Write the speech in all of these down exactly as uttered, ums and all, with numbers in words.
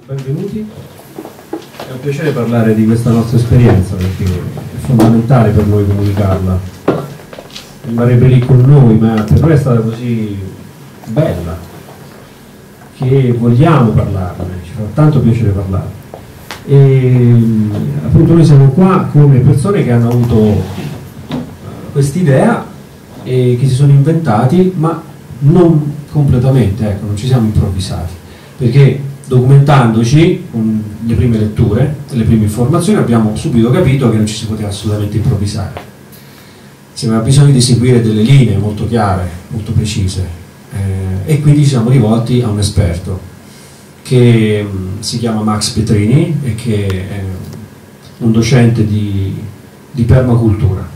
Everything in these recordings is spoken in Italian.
Benvenuti, è un piacere parlare di questa nostra esperienza perché è fondamentale per noi comunicarla. Rimarrebbe lì con noi, ma per noi è stata così bella che vogliamo parlarne, ci fa tanto piacere parlarne. E appunto noi siamo qua come persone che hanno avuto quest'idea e che si sono inventati, ma non completamente, ecco, non ci siamo improvvisati, perché documentandoci con le prime letture, le prime informazioni, abbiamo subito capito che non ci si poteva assolutamente improvvisare. Si aveva bisogno di seguire delle linee molto chiare, molto precise, eh, e quindi ci siamo rivolti a un esperto che mh, si chiama Max Petrini e che è un docente di, di permacultura.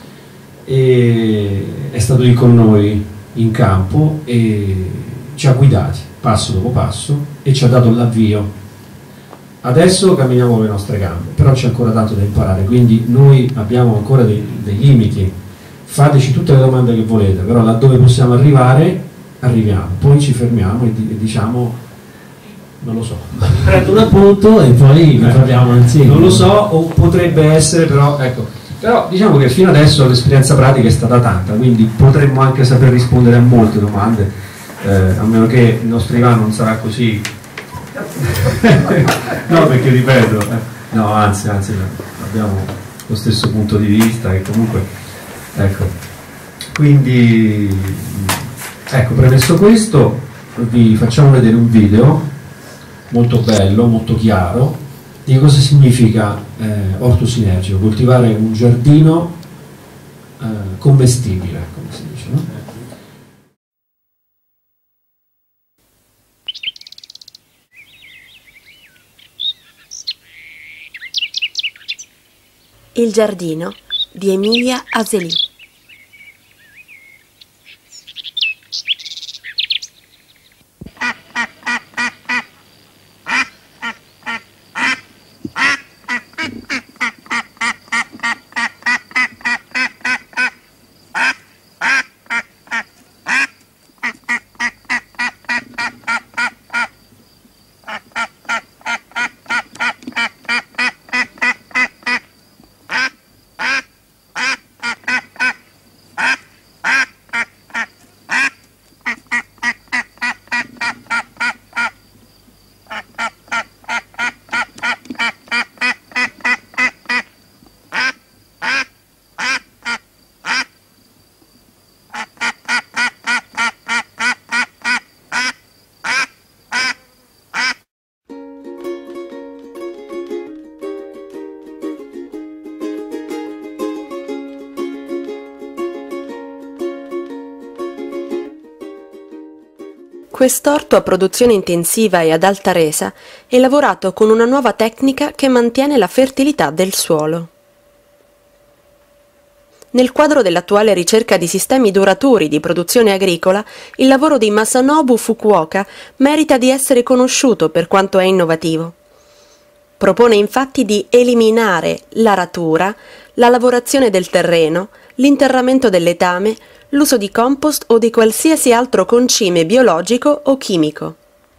E è stato lì con noi in campo e ci ha guidati passo dopo passo e ci ha dato l'avvio. Adesso camminiamo con le nostre gambe, però c'è ancora tanto da imparare, quindi noi abbiamo ancora dei, dei limiti. Fateci tutte le domande che volete, però laddove possiamo arrivare arriviamo, poi ci fermiamo e, di, e diciamo non lo so, prendo un appunto e poi ne parliamo insieme. Non lo so, o potrebbe essere, però ecco, però diciamo che fino adesso l'esperienza pratica è stata tanta, quindi potremmo anche saper rispondere a molte domande. Eh, a meno che il nostro Ivano non sarà così no, perché ripeto eh, no, anzi, anzi abbiamo lo stesso punto di vista e comunque ecco, quindi ecco, premesso questo vi facciamo vedere un video molto bello, molto chiaro di cosa significa eh, orto sinergico, coltivare un giardino eh, commestibile, come si dice, no? Il giardino di Emilia Aselì. Quest'orto a produzione intensiva e ad alta resa è lavorato con una nuova tecnica che mantiene la fertilità del suolo. Nel quadro dell'attuale ricerca di sistemi duraturi di produzione agricola, il lavoro di Masanobu Fukuoka merita di essere conosciuto per quanto è innovativo. Propone infatti di eliminare l'aratura, la lavorazione del terreno, l'interramento del letame, l'uso di compost o di qualsiasi altro concime biologico o chimico.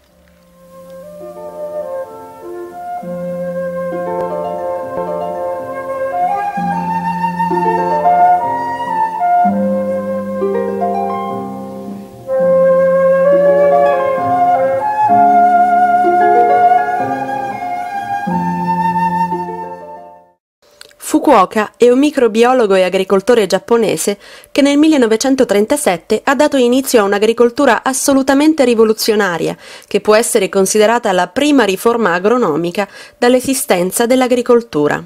Fukuoka è un microbiologo e agricoltore giapponese che nel millenovecentotrentasette ha dato inizio a un'agricoltura assolutamente rivoluzionaria, che può essere considerata la prima riforma agronomica dall'esistenza dell'agricoltura.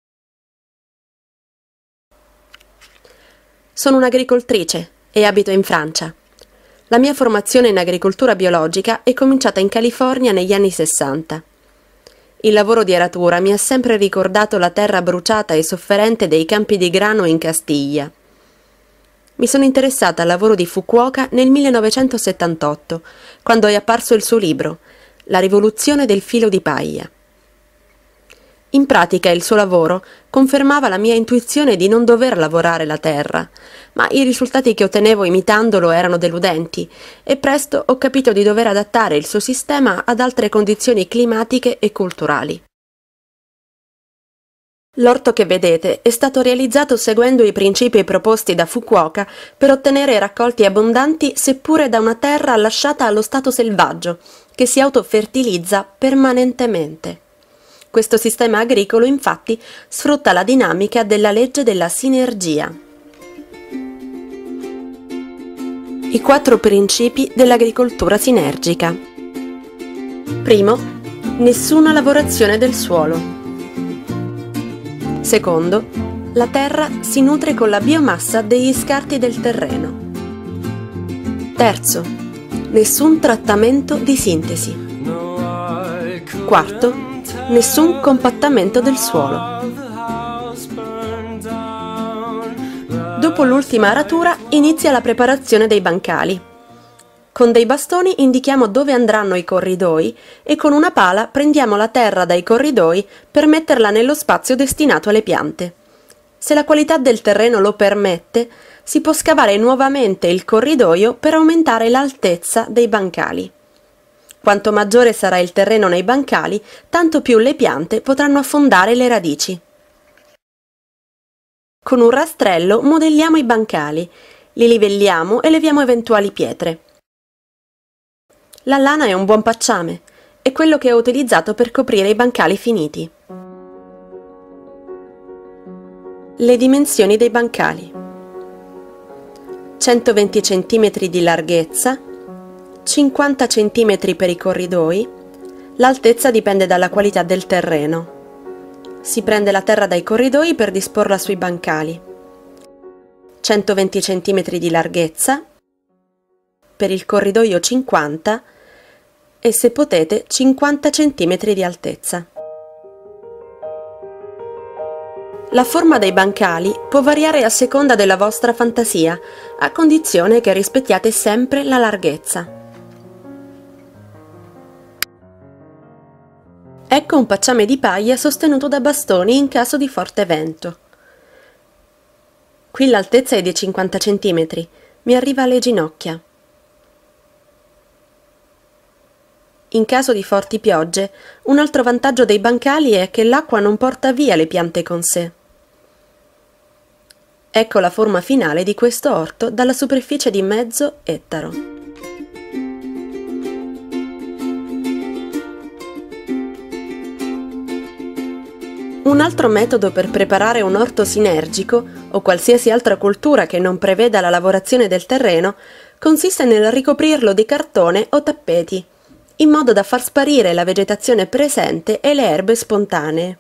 Sono un'agricoltrice e abito in Francia. La mia formazione in agricoltura biologica è cominciata in California negli anni sessanta. Il lavoro di aratura mi ha sempre ricordato la terra bruciata e sofferente dei campi di grano in Castiglia. Mi sono interessata al lavoro di Fukuoka nel millenovecentosettantotto, quando è apparso il suo libro, La rivoluzione del filo di paglia. In pratica il suo lavoro confermava la mia intuizione di non dover lavorare la terra, ma i risultati che ottenevo imitandolo erano deludenti e presto ho capito di dover adattare il suo sistema ad altre condizioni climatiche e culturali. L'orto che vedete è stato realizzato seguendo i principi proposti da Fukuoka per ottenere raccolti abbondanti seppure da una terra lasciata allo stato selvaggio, che si autofertilizza permanentemente. Questo sistema agricolo, infatti, sfrutta la dinamica della legge della sinergia. I quattro principi dell'agricoltura sinergica. Primo, nessuna lavorazione del suolo. Secondo, la terra si nutre con la biomassa degli scarti del terreno. Terzo, nessun trattamento di sintesi. Quarto, nessun compattamento del suolo. Dopo l'ultima aratura inizia la preparazione dei bancali. Con dei bastoni indichiamo dove andranno i corridoi e con una pala prendiamo la terra dai corridoi per metterla nello spazio destinato alle piante. Se la qualità del terreno lo permette, si può scavare nuovamente il corridoio per aumentare l'altezza dei bancali. Quanto maggiore sarà il terreno nei bancali, tanto più le piante potranno affondare le radici. Con un rastrello modelliamo i bancali, li livelliamo e leviamo eventuali pietre. La lana è un buon pacciame, è quello che ho utilizzato per coprire i bancali finiti. Le dimensioni dei bancali: centoventi centimetri di larghezza, cinquanta centimetri per i corridoi. L'altezza dipende dalla qualità del terreno. Si prende la terra dai corridoi per disporla sui bancali. centoventi centimetri di larghezza, per il corridoio cinquanta e, se potete, cinquanta centimetri di altezza. La forma dei bancali può variare a seconda della vostra fantasia, a condizione che rispettiate sempre la larghezza. Ecco un pacciame di paglia sostenuto da bastoni in caso di forte vento. Qui l'altezza è di cinquanta centimetri, mi arriva alle ginocchia. In caso di forti piogge, un altro vantaggio dei bancali è che l'acqua non porta via le piante con sé. Ecco la forma finale di questo orto dalla superficie di mezzo ettaro. Un altro metodo per preparare un orto sinergico, o qualsiasi altra coltura che non preveda la lavorazione del terreno, consiste nel ricoprirlo di cartone o tappeti, in modo da far sparire la vegetazione presente e le erbe spontanee.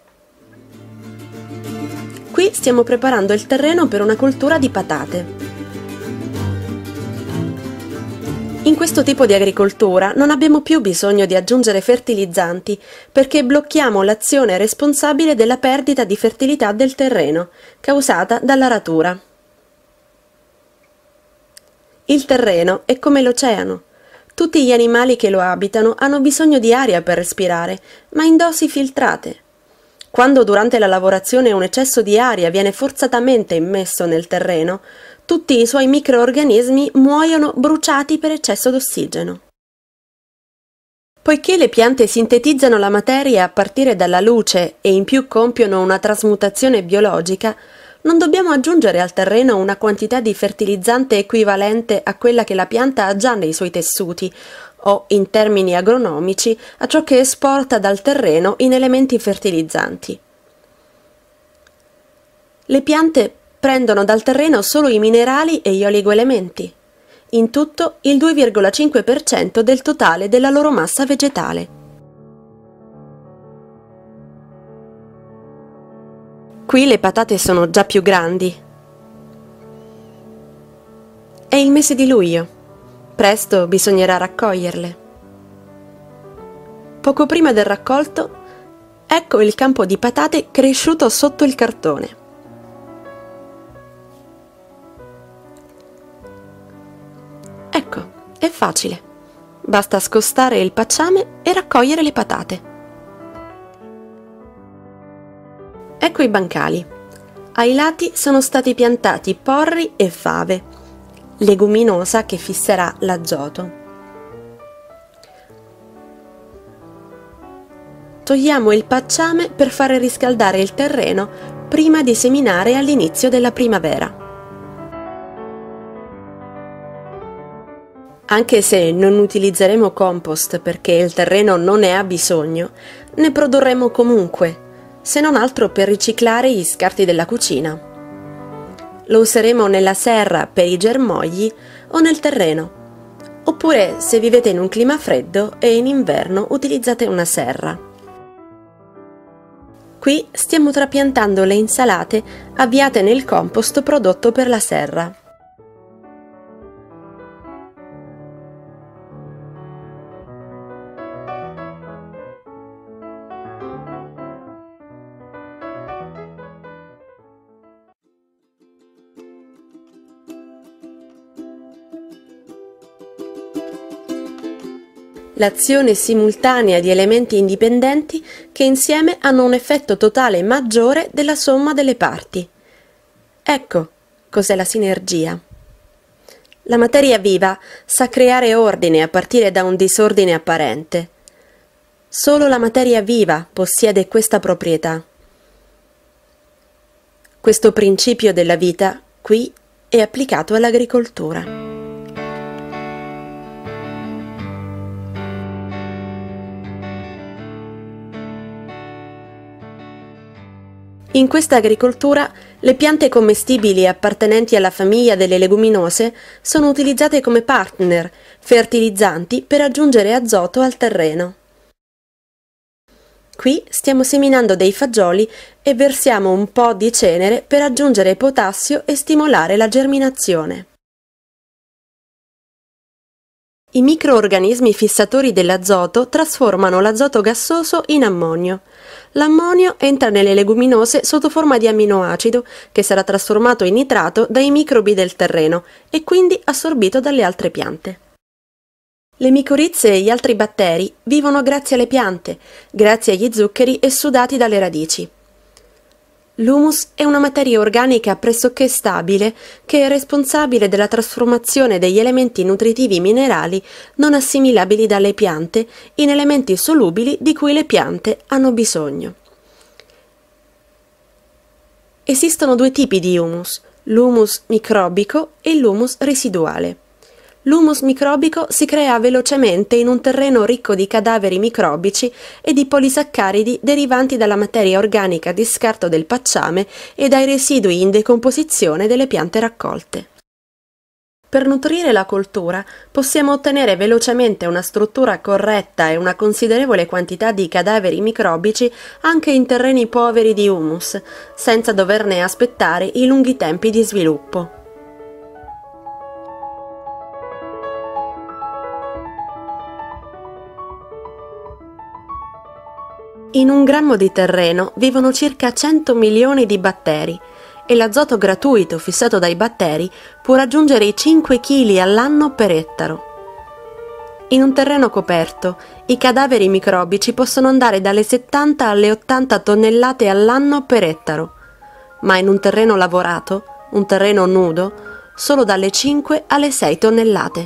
Qui stiamo preparando il terreno per una coltura di patate. In questo tipo di agricoltura non abbiamo più bisogno di aggiungere fertilizzanti perché blocchiamo l'azione responsabile della perdita di fertilità del terreno, causata dall'aratura. Il terreno è come l'oceano. Tutti gli animali che lo abitano hanno bisogno di aria per respirare, ma in dosi filtrate. Quando durante la lavorazione un eccesso di aria viene forzatamente immesso nel terreno, tutti i suoi microorganismi muoiono bruciati per eccesso d'ossigeno. Poiché le piante sintetizzano la materia a partire dalla luce e in più compiono una trasmutazione biologica, non dobbiamo aggiungere al terreno una quantità di fertilizzante equivalente a quella che la pianta ha già nei suoi tessuti, o, in termini agronomici, a ciò che esporta dal terreno in elementi fertilizzanti. Le piante prendono dal terreno solo i minerali e gli oligoelementi, in tutto il due virgola cinque per cento del totale della loro massa vegetale. Qui le patate sono già più grandi. È il mese di luglio, presto bisognerà raccoglierle. Poco prima del raccolto, ecco il campo di patate cresciuto sotto il cartone. Ecco, è facile. Basta scostare il pacciame e raccogliere le patate. Ecco i bancali. Ai lati sono stati piantati porri e fave, leguminosa che fisserà l'azoto. Togliamo il pacciame per far riscaldare il terreno prima di seminare all'inizio della primavera. Anche se non utilizzeremo compost perché il terreno non ne ha bisogno, ne produrremo comunque, se non altro per riciclare gli scarti della cucina. Lo useremo nella serra per i germogli o nel terreno, oppure se vivete in un clima freddo e in inverno utilizzate una serra. Qui stiamo trapiantando le insalate avviate nel compost prodotto per la serra. L'azione simultanea di elementi indipendenti che insieme hanno un effetto totale maggiore della somma delle parti. Ecco cos'è la sinergia. La materia viva sa creare ordine a partire da un disordine apparente. Solo la materia viva possiede questa proprietà. Questo principio della vita qui è applicato all'agricoltura. In questa agricoltura le piante commestibili appartenenti alla famiglia delle leguminose sono utilizzate come partner, fertilizzanti per aggiungere azoto al terreno. Qui stiamo seminando dei fagioli e versiamo un po' di cenere per aggiungere potassio e stimolare la germinazione. I microorganismi fissatori dell'azoto trasformano l'azoto gassoso in ammonio. L'ammonio entra nelle leguminose sotto forma di aminoacido che sarà trasformato in nitrato dai microbi del terreno e quindi assorbito dalle altre piante. Le micorizze e gli altri batteri vivono grazie alle piante, grazie agli zuccheri esudati dalle radici. L'humus è una materia organica pressoché stabile che è responsabile della trasformazione degli elementi nutritivi minerali non assimilabili dalle piante in elementi solubili di cui le piante hanno bisogno. Esistono due tipi di humus, l'humus microbico e l'humus residuale. L'humus microbico si crea velocemente in un terreno ricco di cadaveri microbici e di polisaccaridi derivanti dalla materia organica di scarto del pacciame e dai residui in decomposizione delle piante raccolte. Per nutrire la coltura possiamo ottenere velocemente una struttura corretta e una considerevole quantità di cadaveri microbici anche in terreni poveri di humus, senza doverne aspettare i lunghi tempi di sviluppo. In un grammo di terreno vivono circa cento milioni di batteri e l'azoto gratuito fissato dai batteri può raggiungere i cinque chili all'anno per ettaro. In un terreno coperto, i cadaveri microbici possono andare dalle settanta alle ottanta tonnellate all'anno per ettaro, ma in un terreno lavorato, un terreno nudo, solo dalle cinque alle sei tonnellate.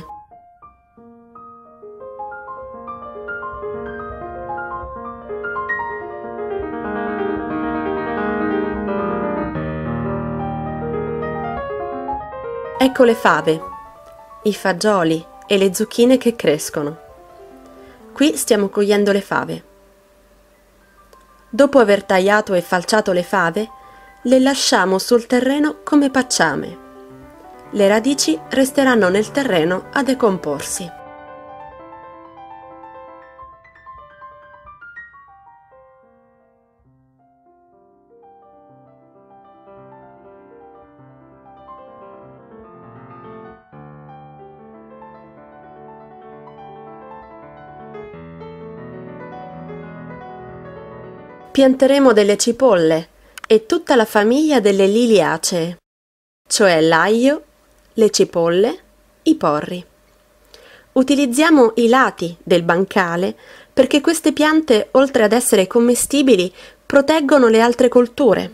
Ecco le fave, i fagioli e le zucchine che crescono. Qui stiamo cogliendo le fave. Dopo aver tagliato e falciato le fave, le lasciamo sul terreno come pacciame. Le radici resteranno nel terreno a decomporsi. Pianteremo delle cipolle e tutta la famiglia delle liliacee, cioè l'aglio, le cipolle, i porri. Utilizziamo i lati del bancale perché queste piante, oltre ad essere commestibili, proteggono le altre colture.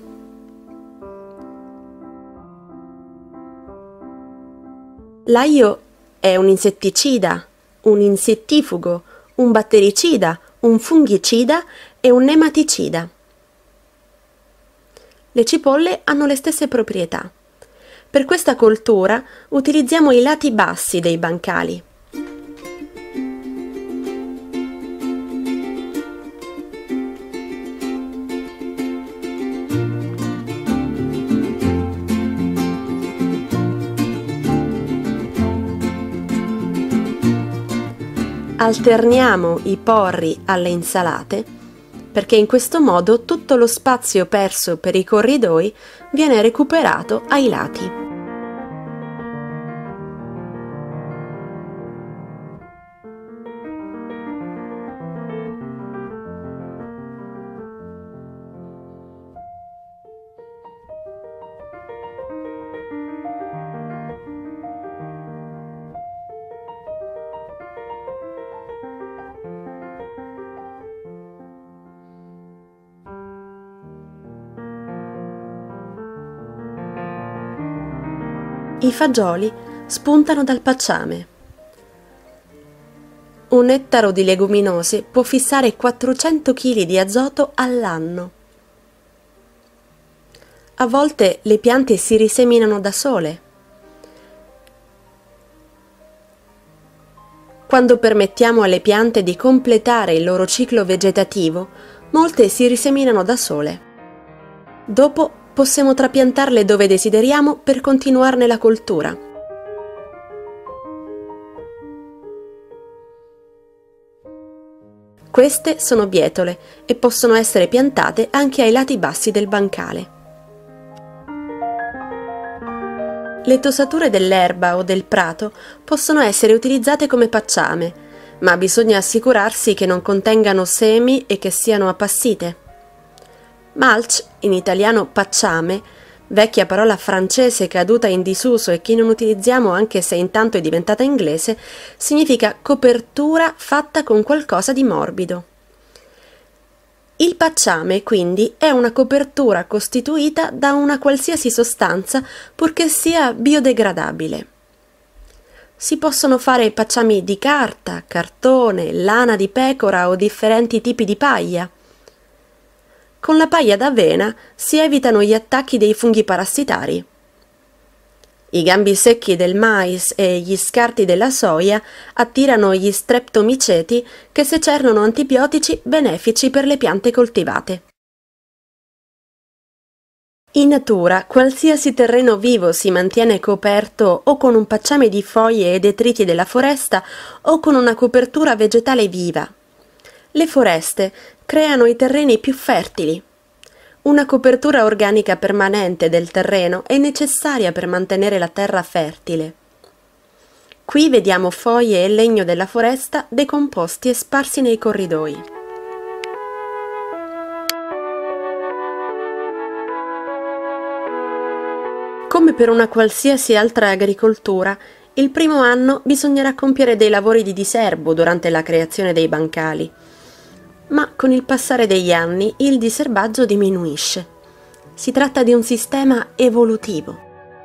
L'aglio è un insetticida, un insettifugo, un battericida, un fungicida e un nematicida. Le cipolle hanno le stesse proprietà. Per questa coltura utilizziamo i lati bassi dei bancali. Alterniamo i porri alle insalate perché in questo modo tutto lo spazio perso per i corridoi viene recuperato ai lati. I fagioli spuntano dal pacciame. Un ettaro di leguminose può fissare quattrocento chili di azoto all'anno. A volte le piante si riseminano da sole. Quando permettiamo alle piante di completare il loro ciclo vegetativo, molte si riseminano da sole. Dopo possiamo trapiantarle dove desideriamo per continuarne la coltura. Queste sono bietole e possono essere piantate anche ai lati bassi del bancale. Le tosature dell'erba o del prato possono essere utilizzate come pacciame, ma bisogna assicurarsi che non contengano semi e che siano appassite. Mulch, in italiano pacciame, vecchia parola francese caduta in disuso e che non utilizziamo anche se intanto è diventata inglese, significa copertura fatta con qualcosa di morbido. Il pacciame, quindi, è una copertura costituita da una qualsiasi sostanza purché sia biodegradabile. Si possono fare pacciami di carta, cartone, lana di pecora o differenti tipi di paglia. Con la paglia d'avena si evitano gli attacchi dei funghi parassitari. I gambi secchi del mais e gli scarti della soia attirano gli streptomiceti che secernono antibiotici benefici per le piante coltivate. In natura, qualsiasi terreno vivo si mantiene coperto o con un pacciame di foglie e detriti della foresta o con una copertura vegetale viva. Le foreste creano i terreni più fertili. Una copertura organica permanente del terreno è necessaria per mantenere la terra fertile. Qui vediamo foglie e legno della foresta decomposti e sparsi nei corridoi. Come per una qualsiasi altra agricoltura, il primo anno bisognerà compiere dei lavori di diserbo durante la creazione dei bancali. Ma con il passare degli anni il diserbaggio diminuisce. Si tratta di un sistema evolutivo.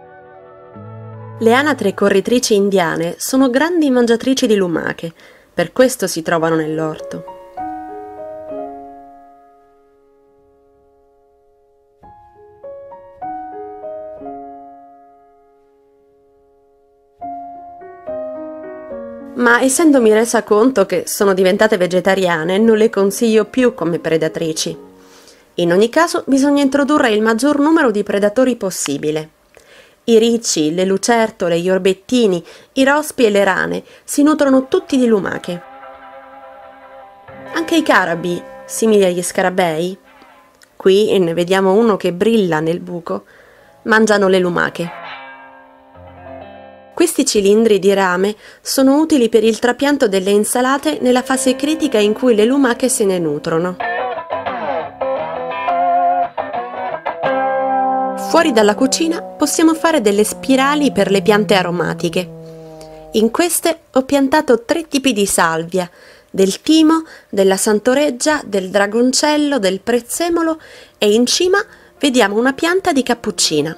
Le anatre corritrici indiane sono grandi mangiatrici di lumache, per questo si trovano nell'orto. Ma essendomi resa conto che sono diventate vegetariane, non le consiglio più come predatrici. In ogni caso, bisogna introdurre il maggior numero di predatori possibile. I ricci, le lucertole, gli orbettini, i rospi e le rane si nutrono tutti di lumache. Anche i carabi, simili agli scarabei, qui ne vediamo uno che brilla nel buco, mangiano le lumache. Questi cilindri di rame sono utili per il trapianto delle insalate nella fase critica in cui le lumache se ne nutrono. Fuori dalla cucina possiamo fare delle spirali per le piante aromatiche. In queste ho piantato tre tipi di salvia, del timo, della santoreggia, del dragoncello, del prezzemolo e in cima vediamo una pianta di cappuccina.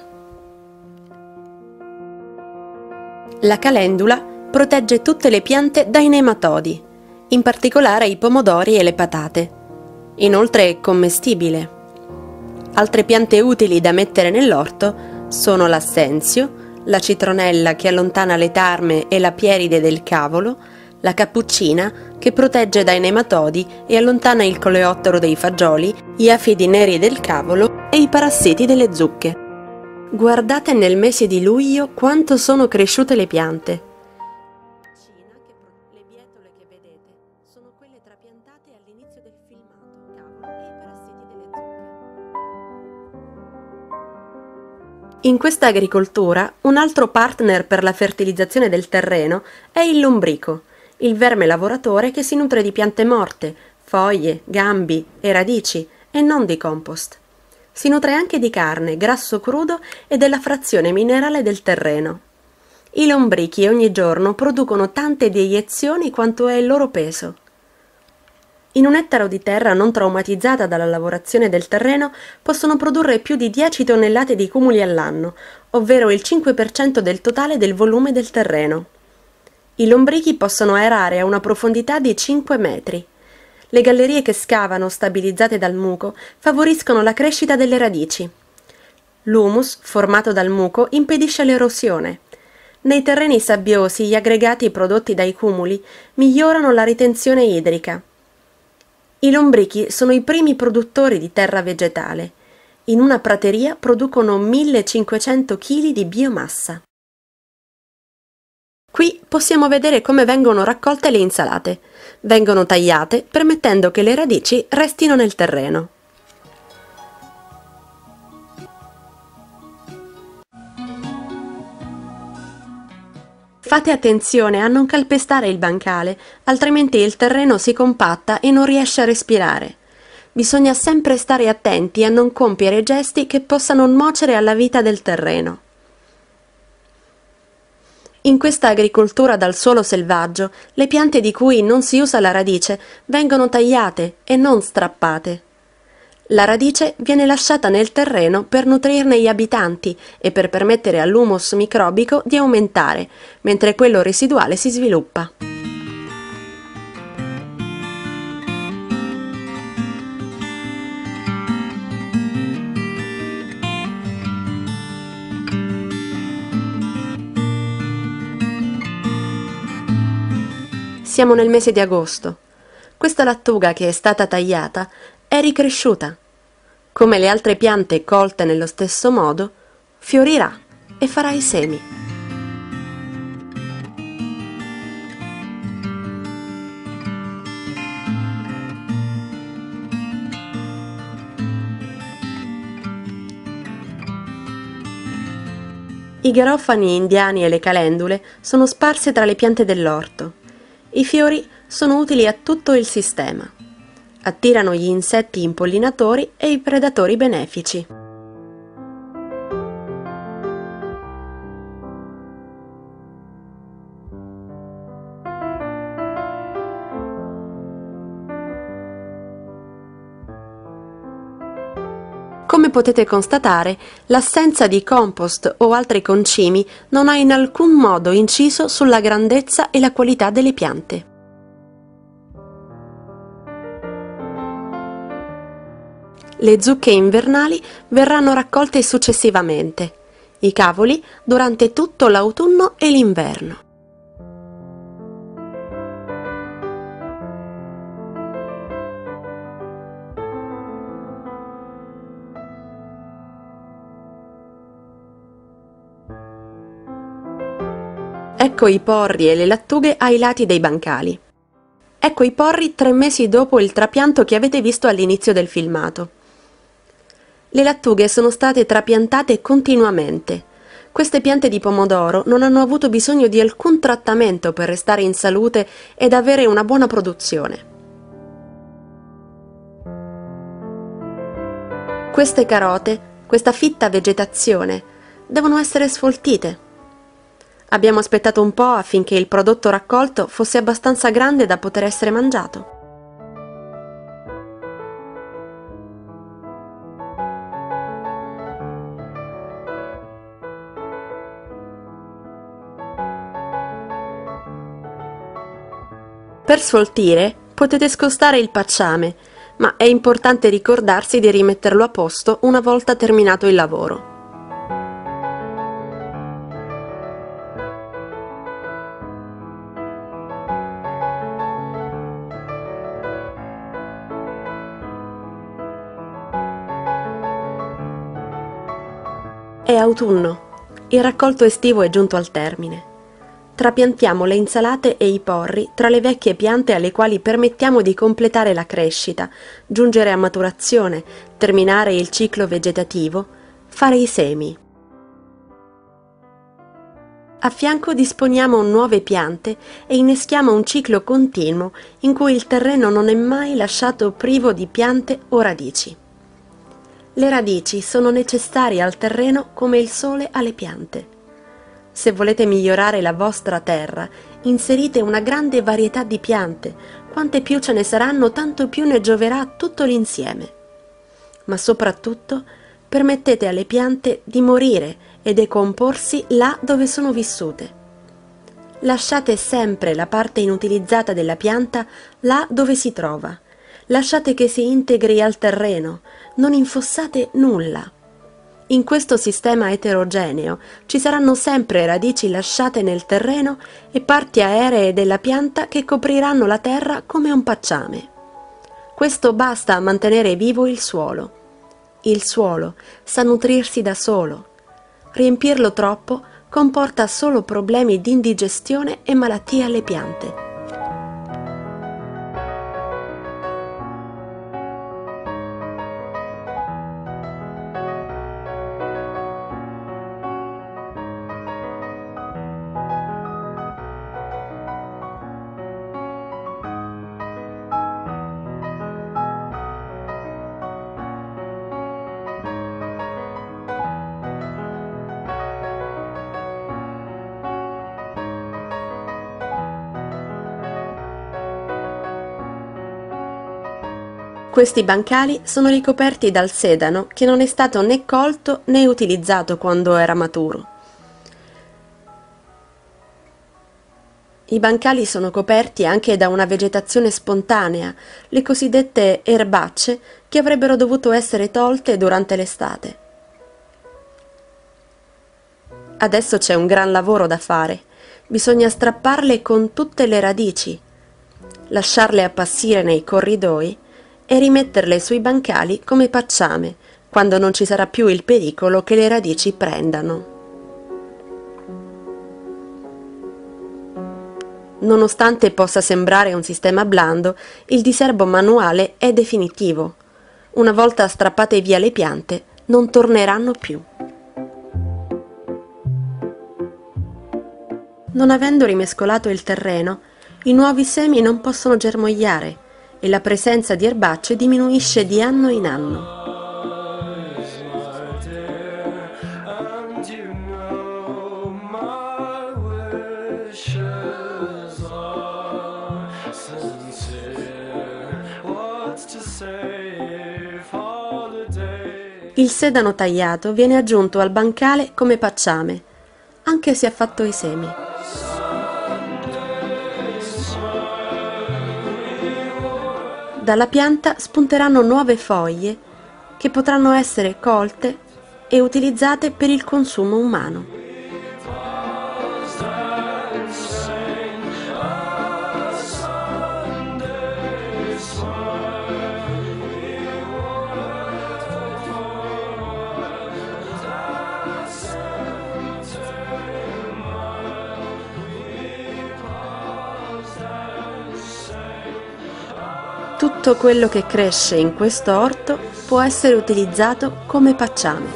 La calendula protegge tutte le piante dai nematodi, in particolare i pomodori e le patate. Inoltre è commestibile. Altre piante utili da mettere nell'orto sono l'assenzio, la citronella che allontana le tarme e la pieride del cavolo, la cappuccina che protegge dai nematodi e allontana il coleottero dei fagioli, gli afidi neri del cavolo e i parassiti delle zucche. Guardate nel mese di luglio quanto sono cresciute le piante. Le bietole che vedete sono quelle trapiantate all'inizio del filmato, cavolo e i parassiti delle zucche. In questa agricoltura, un altro partner per la fertilizzazione del terreno è il lombrico, il verme lavoratore che si nutre di piante morte, foglie, gambi e radici e non di compost. Si nutre anche di carne, grasso crudo e della frazione minerale del terreno. I lombrichi ogni giorno producono tante deiezioni quanto è il loro peso. In un ettaro di terra non traumatizzata dalla lavorazione del terreno possono produrre più di dieci tonnellate di cumuli all'anno, ovvero il cinque per cento del totale del volume del terreno. I lombrichi possono aerare a una profondità di cinque metri. Le gallerie che scavano, stabilizzate dal muco, favoriscono la crescita delle radici. L'humus, formato dal muco, impedisce l'erosione. Nei terreni sabbiosi gli aggregati prodotti dai cumuli migliorano la ritenzione idrica. I lombrichi sono i primi produttori di terra vegetale. In una prateria producono millecinquecento chili di biomassa. Qui possiamo vedere come vengono raccolte le insalate. Vengono tagliate permettendo che le radici restino nel terreno. Fate attenzione a non calpestare il bancale, altrimenti il terreno si compatta e non riesce a respirare. Bisogna sempre stare attenti a non compiere gesti che possano nuocere alla vita del terreno. In questa agricoltura dal suolo selvaggio, le piante di cui non si usa la radice vengono tagliate e non strappate. La radice viene lasciata nel terreno per nutrirne gli abitanti e per permettere all'humus microbico di aumentare, mentre quello residuale si sviluppa. Siamo nel mese di agosto. Questa lattuga che è stata tagliata è ricresciuta. Come le altre piante colte nello stesso modo, fiorirà e farà i semi. I garofani indiani e le calendule sono sparse tra le piante dell'orto. I fiori sono utili a tutto il sistema. Attirano gli insetti impollinatori e i predatori benefici. Come potete constatare, l'assenza di compost o altri concimi non ha in alcun modo inciso sulla grandezza e la qualità delle piante. Le zucche invernali verranno raccolte successivamente, i cavoli durante tutto l'autunno e l'inverno. Ecco i porri e le lattughe ai lati dei bancali. Ecco i porri tre mesi dopo il trapianto che avete visto all'inizio del filmato. Le lattughe sono state trapiantate continuamente. Queste piante di pomodoro non hanno avuto bisogno di alcun trattamento per restare in salute ed avere una buona produzione. Queste carote, questa fitta vegetazione, devono essere sfoltite. Abbiamo aspettato un po' affinché il prodotto raccolto fosse abbastanza grande da poter essere mangiato. Per sfoltire potete scostare il pacciame, ma è importante ricordarsi di rimetterlo a posto una volta terminato il lavoro. È autunno. Il raccolto estivo è giunto al termine. Trapiantiamo le insalate e i porri tra le vecchie piante alle quali permettiamo di completare la crescita, giungere a maturazione, terminare il ciclo vegetativo, fare i semi. A fianco disponiamo nuove piante e inneschiamo un ciclo continuo in cui il terreno non è mai lasciato privo di piante o radici. Le radici sono necessarie al terreno come il sole alle piante. Se volete migliorare la vostra terra, inserite una grande varietà di piante. Quante più ce ne saranno, tanto più ne gioverà tutto l'insieme. Ma soprattutto, permettete alle piante di morire e decomporsi là dove sono vissute. Lasciate sempre la parte inutilizzata della pianta là dove si trova. Lasciate che si integri al terreno, non infossate nulla. In questo sistema eterogeneo ci saranno sempre radici lasciate nel terreno e parti aeree della pianta che copriranno la terra come un pacciame. Questo basta a mantenere vivo il suolo. Il suolo sa nutrirsi da solo. Riempirlo troppo comporta solo problemi di indigestione e malattie alle piante. Questi bancali sono ricoperti dal sedano che non è stato né colto né utilizzato quando era maturo. I bancali sono coperti anche da una vegetazione spontanea, le cosiddette erbacce, che avrebbero dovuto essere tolte durante l'estate. Adesso c'è un gran lavoro da fare. Bisogna strapparle con tutte le radici, lasciarle appassire nei corridoi e rimetterle sui bancali come pacciame, quando non ci sarà più il pericolo che le radici prendano. Nonostante possa sembrare un sistema blando, il diserbo manuale è definitivo. Una volta strappate via le piante, non torneranno più. Non avendo rimescolato il terreno, i nuovi semi non possono germogliare e la presenza di erbacce diminuisce di anno in anno. Il sedano tagliato viene aggiunto al bancale come pacciame, anche se ha fatto i semi. Dalla pianta spunteranno nuove foglie che potranno essere colte e utilizzate per il consumo umano. Tutto quello che cresce in questo orto può essere utilizzato come pacciame.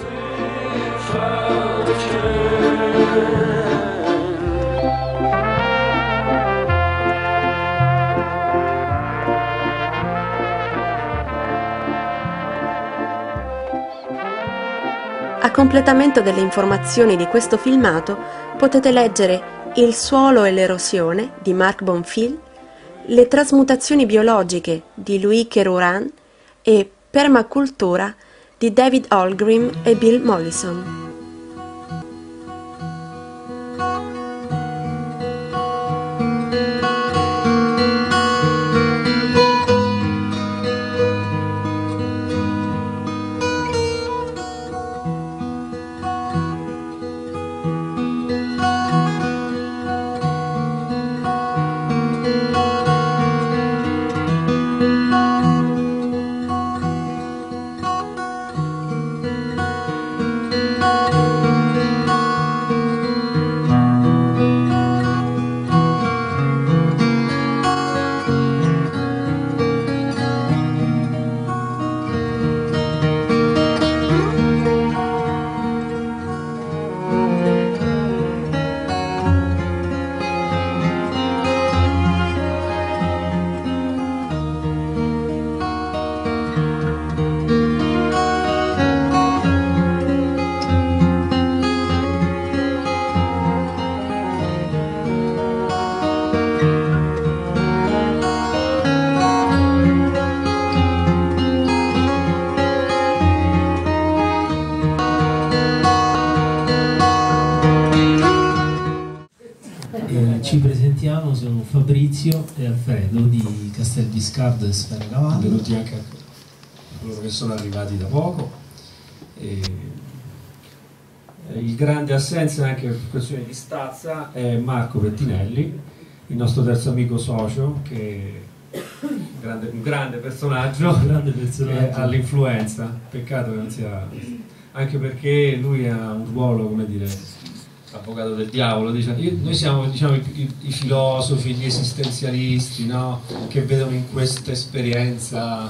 A completamento delle informazioni di questo filmato potete leggere Il suolo e l'erosione di Marc Bonfil, Le trasmutazioni biologiche di Louis Kerouran e Permacultura di David Holmgren e Bill Mollison. Ci presentiamo, sono Fabrizio e Alfredo di Castel Biscardo e Sfera Cavallo. Benvenuti anche a coloro che sono arrivati da poco. E il grande assenza anche per questione di stazza è Marco Pettinelli, il nostro terzo amico socio, che è un grande, un grande personaggio, un grande personaggio. All'influenza. Peccato che non sia, anche perché lui ha un ruolo, come dire, avvocato del diavolo. Diciamo. Io, noi siamo, diciamo, i, i filosofi, gli esistenzialisti, no? Che vedono in questa esperienza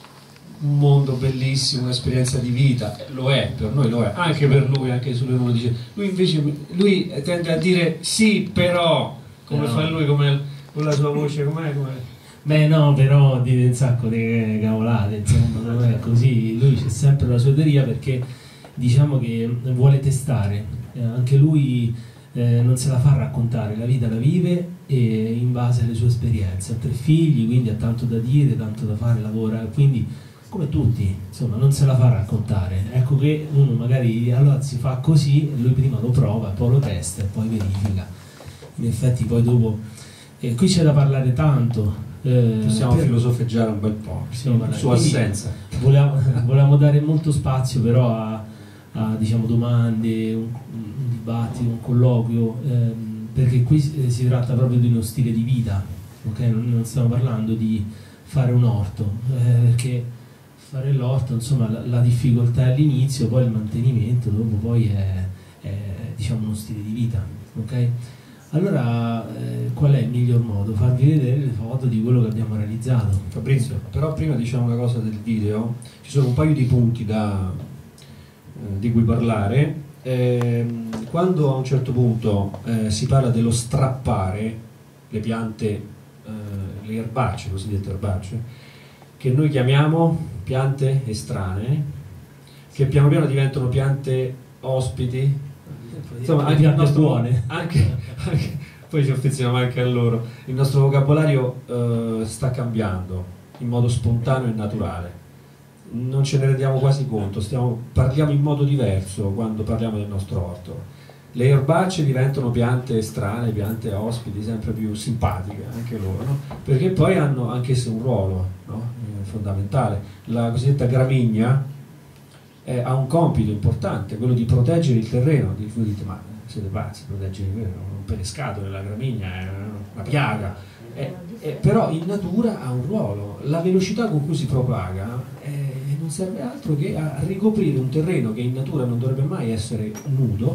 un mondo bellissimo, un'esperienza di vita. Lo è, per noi lo è, anche per lui, anche se lui non lo dice. Lui invece lui tende a dire sì, però, come però. Fa lui, come, con la sua voce, com'è? com'è? Beh no, però dite un sacco di cavolate, insomma, non è così. Lui c'è sempre la sua teoria, perché diciamo che vuole testare. Eh, anche lui eh, non se la fa raccontare, la vita la vive e in base alle sue esperienze. Ha tre figli, quindi ha tanto da dire, tanto da fare, lavora, quindi come tutti, insomma, non se la fa raccontare. Ecco che uno magari allora si fa così, lui prima lo prova, poi lo testa e poi verifica. In effetti poi dopo eh, qui c'è da parlare tanto, eh, possiamo per... filosofeggiare un bel po' su assenza. Volevamo, volevamo dare molto spazio però a a diciamo, domande, un, un dibattito, un colloquio, ehm, perché qui si tratta proprio di uno stile di vita, okay? non, non stiamo parlando di fare un orto, eh, perché fare l'orto, insomma, la, la difficoltà è all'inizio, poi il mantenimento, dopo poi è, è diciamo, uno stile di vita. Okay? Allora, eh, qual è il miglior modo? Farvi vedere le foto di quello che abbiamo realizzato. Fabrizio, però prima diciamo una cosa del video, ci sono un paio di punti da di cui parlare. Eh, quando a un certo punto eh, si parla dello strappare le piante, eh, le erbacee, cosiddette erbacee, che noi chiamiamo piante estranee, che piano piano diventano piante ospiti, insomma anche il nostro, buone. Anche, anche, poi ci affezioniamo anche a loro. Il nostro vocabolario eh, sta cambiando in modo spontaneo e naturale. Non ce ne rendiamo quasi conto, stiamo, parliamo in modo diverso quando parliamo del nostro orto. Le erbacee diventano piante estranee, piante ospiti, sempre più simpatiche anche loro, no? Perché poi hanno anch'esse un ruolo, no? eh, fondamentale. La cosiddetta gramigna eh, ha un compito importante, quello di proteggere il terreno. Voi dite, ma siete pazzi, proteggere il terreno? Un penescato nella gramigna è una piaga. Eh, eh, però in natura ha un ruolo. La velocità con cui si propaga eh, non serve altro che a ricoprire un terreno che in natura non dovrebbe mai essere nudo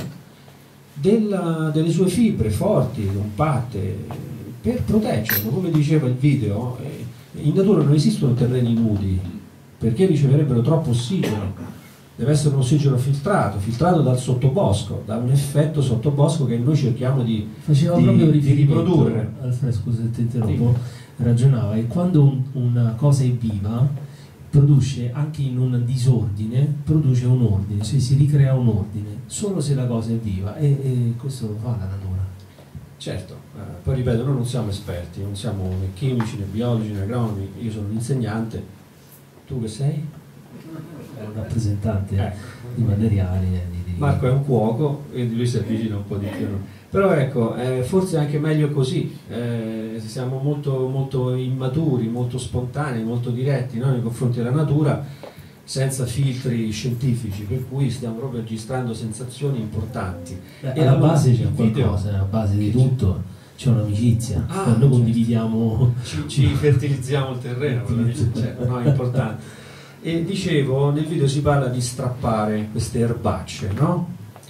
della, delle sue fibre forti, compatte, per proteggerlo. Come diceva il video, eh, in natura non esistono terreni nudi perché riceverebbero troppo ossigeno. Deve essere un ossigeno filtrato, filtrato dal sottobosco, da un effetto sottobosco che noi cerchiamo di, Faceva di, proprio di riprodurre. Alfredo, scusa se ti interrompo, sì. Ragionava, e quando un, una cosa è viva produce anche in un disordine, produce un ordine, cioè si ricrea un ordine, solo se la cosa è viva, e, e questo lo fa la natura. Certo, eh, poi ripeto, noi non siamo esperti, non siamo né chimici, né biologi, né agronomi, io sono un insegnante, tu che sei? È un rappresentante Ecco. di materiali. eh, di, di... Marco è un cuoco e di lui si avvicina un po' di più. Però ecco, eh, forse è anche meglio così, eh, siamo molto, molto immaturi, molto spontanei, molto diretti, no? Nei confronti della natura, senza filtri scientifici, per cui stiamo proprio registrando sensazioni importanti. Beh, E alla allora, base c'è il video- qualcosa, alla base di tutto c'è un'amicizia, Ah, quando certo. condividiamo... Ci, ci fertilizziamo il terreno, cioè, no, è importante. E dicevo, nel video si parla di strappare queste erbacce, no?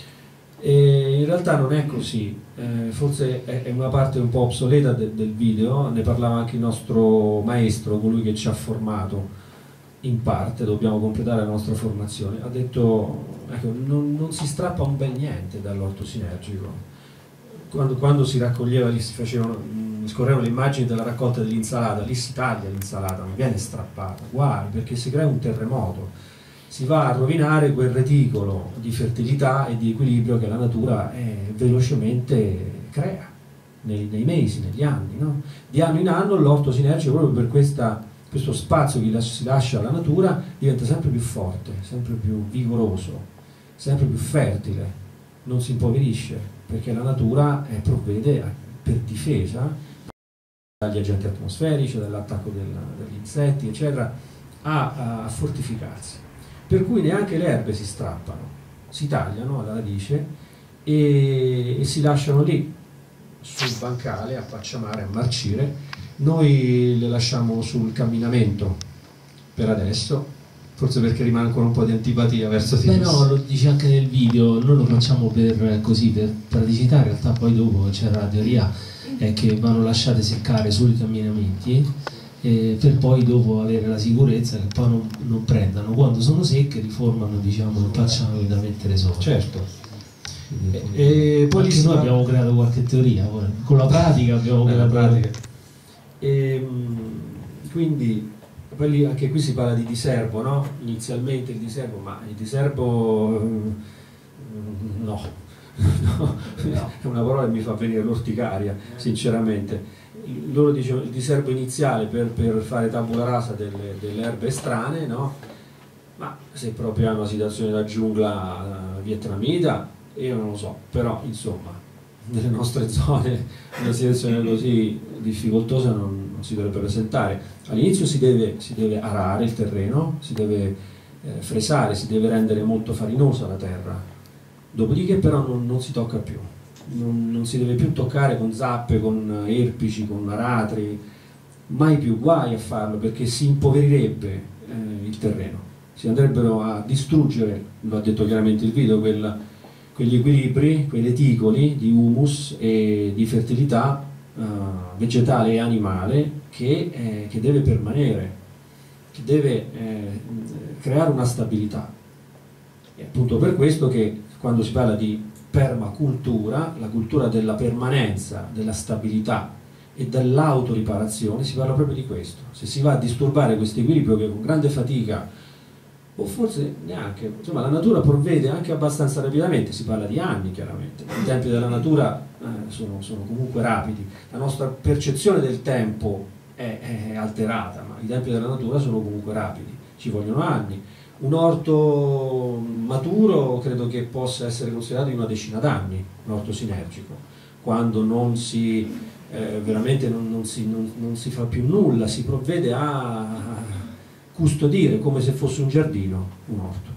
E in realtà non è così, eh, forse è, è una parte un po' obsoleta de, del video, ne parlava anche il nostro maestro, colui che ci ha formato in parte, dobbiamo completare la nostra formazione, ha detto, ecco, non, non si strappa un bel niente dall'orto sinergico. Quando, quando si raccoglieva, lì si facevano, mh, scorrevano le immagini della raccolta dell'insalata, lì si taglia l'insalata, non viene strappata, guai, perché si crea un terremoto, si va a rovinare quel reticolo di fertilità e di equilibrio che la natura eh, velocemente crea nei, nei mesi, negli anni, no? Di anno in anno l'orto sinergico, proprio per questa, questo spazio che si lascia alla natura, diventa sempre più forte, sempre più vigoroso, sempre più fertile, non si impoverisce, perché la natura eh, provvede a, per difesa dagli agenti atmosferici, dall'attacco del, degli insetti, eccetera, a, a fortificarsi. Per cui neanche le erbe si strappano, si tagliano alla radice e, e si lasciano lì sul bancale a pacciamare, a marcire. Noi le lasciamo sul camminamento per adesso, forse perché rimane ancora un po' di antipatia verso di Beh esso. no, lo dice anche nel video, noi lo facciamo per così, per praticità, in realtà poi dopo c'era la teoria è che vanno lasciate seccare sui camminamenti, eh, per poi dopo avere la sicurezza che poi non, non prendano, quando sono secche riformano, diciamo, il pacciame da mettere sopra. Certo. Quindi, E, e poi anche lì si noi va- abbiamo creato qualche teoria, poi, con la pratica abbiamo nella creato pratica. E, mh, quindi poi lì, anche qui si parla di diserbo, no? Inizialmente il diserbo, ma il diserbo mm, no. No, è una parola che mi fa venire l'orticaria, sinceramente. Loro dicono il diserbo iniziale per, per fare tabula rasa delle, delle erbe estranee, no? Ma se proprio è una situazione da giungla vietnamita, io non lo so, però insomma nelle nostre zone una situazione così difficoltosa non, non si dovrebbe presentare. All'inizio si deve, si deve arare il terreno, si deve eh, fresare, si deve rendere molto farinosa la terra, dopodiché però non, non si tocca più, non, non si deve più toccare con zappe, con erpici, con aratri, mai più, guai a farlo, perché si impoverirebbe eh, il terreno, si andrebbero a distruggere, lo ha detto chiaramente il video, quel, quegli equilibri, quei reticoli di humus e di fertilità eh, vegetale e animale che, eh, che deve permanere, che deve eh, creare una stabilità. È appunto per questo che quando si parla di permacultura, la cultura della permanenza, della stabilità e dell'autoriparazione, si parla proprio di questo. Se si va a disturbare questo equilibrio che con grande fatica, o forse neanche, insomma la natura provvede anche abbastanza rapidamente, si parla di anni chiaramente, i tempi della natura eh, sono, sono comunque rapidi, la nostra percezione del tempo è, è alterata, ma i tempi della natura sono comunque rapidi, ci vogliono anni. Un orto maturo credo che possa essere considerato di una decina d'anni, un orto sinergico, quando non si, eh, veramente non, non, si, non, non si fa più nulla, si provvede a custodire come se fosse un giardino, un orto.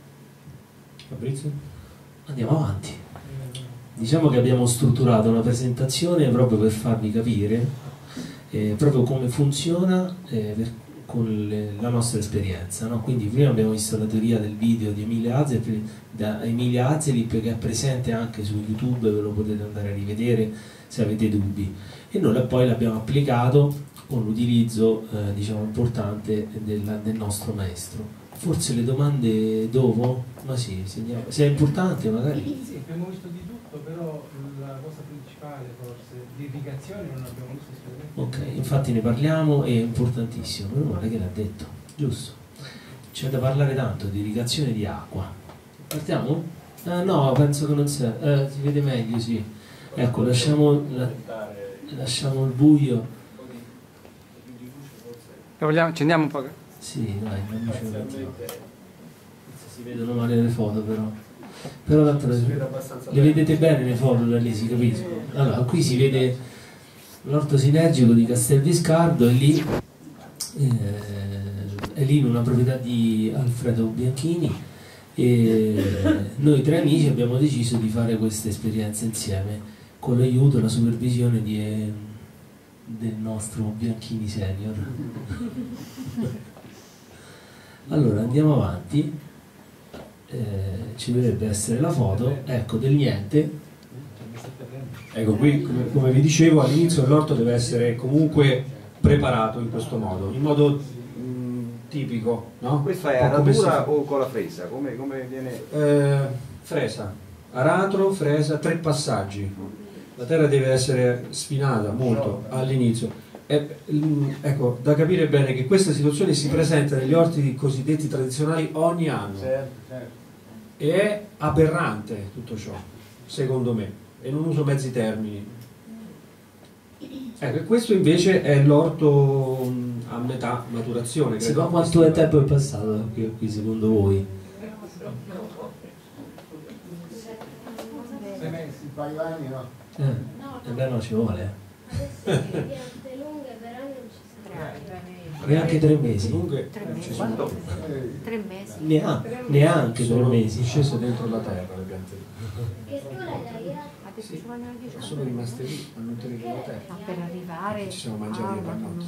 Fabrizio? Andiamo avanti. Diciamo che abbiamo strutturato una presentazione proprio per farvi capire eh, proprio come funziona eh, per, con le, la nostra esperienza, no? Quindi prima abbiamo visto la teoria del video di Emilia Hazelip, da Emilia Hazelip, che è presente anche su YouTube, ve lo potete andare a rivedere se avete dubbi, e noi poi l'abbiamo applicato con l'utilizzo eh, diciamo importante del, del nostro maestro. Forse le domande dopo? Ma sì, segniamo. Se è importante magari. Sì, abbiamo visto di tutto, però la cosa principale forse, l'irrigazione non abbiamo visto assolutamente. Ok, infatti ne parliamo, è importantissimo, meno male che l'ha detto, giusto. c'è da parlare tanto di irrigazione di acqua. Partiamo? Ah, no, penso che non sia, eh, si vede meglio, sì. Ecco, lasciamo, la, lasciamo il buio. Vogliamo, ci andiamo un po'? Sì, dai, non mi ci si vedono male le foto però. Però tanto le, le vedete bene le foto da lì, si capiscono. Allora, qui si vede l'orto sinergico di Castelviscardo e lì eh, è lì in una proprietà di Alfredo Bianchini e noi tre amici abbiamo deciso di fare questa esperienza insieme con l'aiuto e la supervisione di, eh, del nostro Bianchini senior. Allora andiamo avanti. Eh, ci dovrebbe essere la foto, ecco, del niente. Ecco, qui come, come vi dicevo all'inizio l'orto deve essere comunque preparato in questo modo, in modo mh, tipico, no? Questa è aratura o con la fresa? Come, come viene? Eh, fresa, aratro, fresa, tre passaggi. La terra deve essere sfinata molto all'inizio. Eh, mh, ecco, da capire bene che questa situazione si presenta negli orti cosiddetti tradizionali ogni anno. Certo, certo. E è aberrante tutto ciò, secondo me, e non uso mezzi termini. Ecco, questo invece è l'orto a metà maturazione. Sì, ma quanto è tempo è passato da qui a qui secondo voi? Sei mesi, un paio di anni, no? Eh, eh beh no, ci vuole. Piante lunghe per anni non ci saranno. Neanche tre mesi? Comunque, Tre mesi. Quanto? Tre mesi. Neanche, neanche tre sono mesi. scese dentro la terra le piante. Che tu l'hai tagliata? Sì, sono rimaste lì a nutrire la terra. Ma per arrivare Ci siamo mangiati le pannocchie.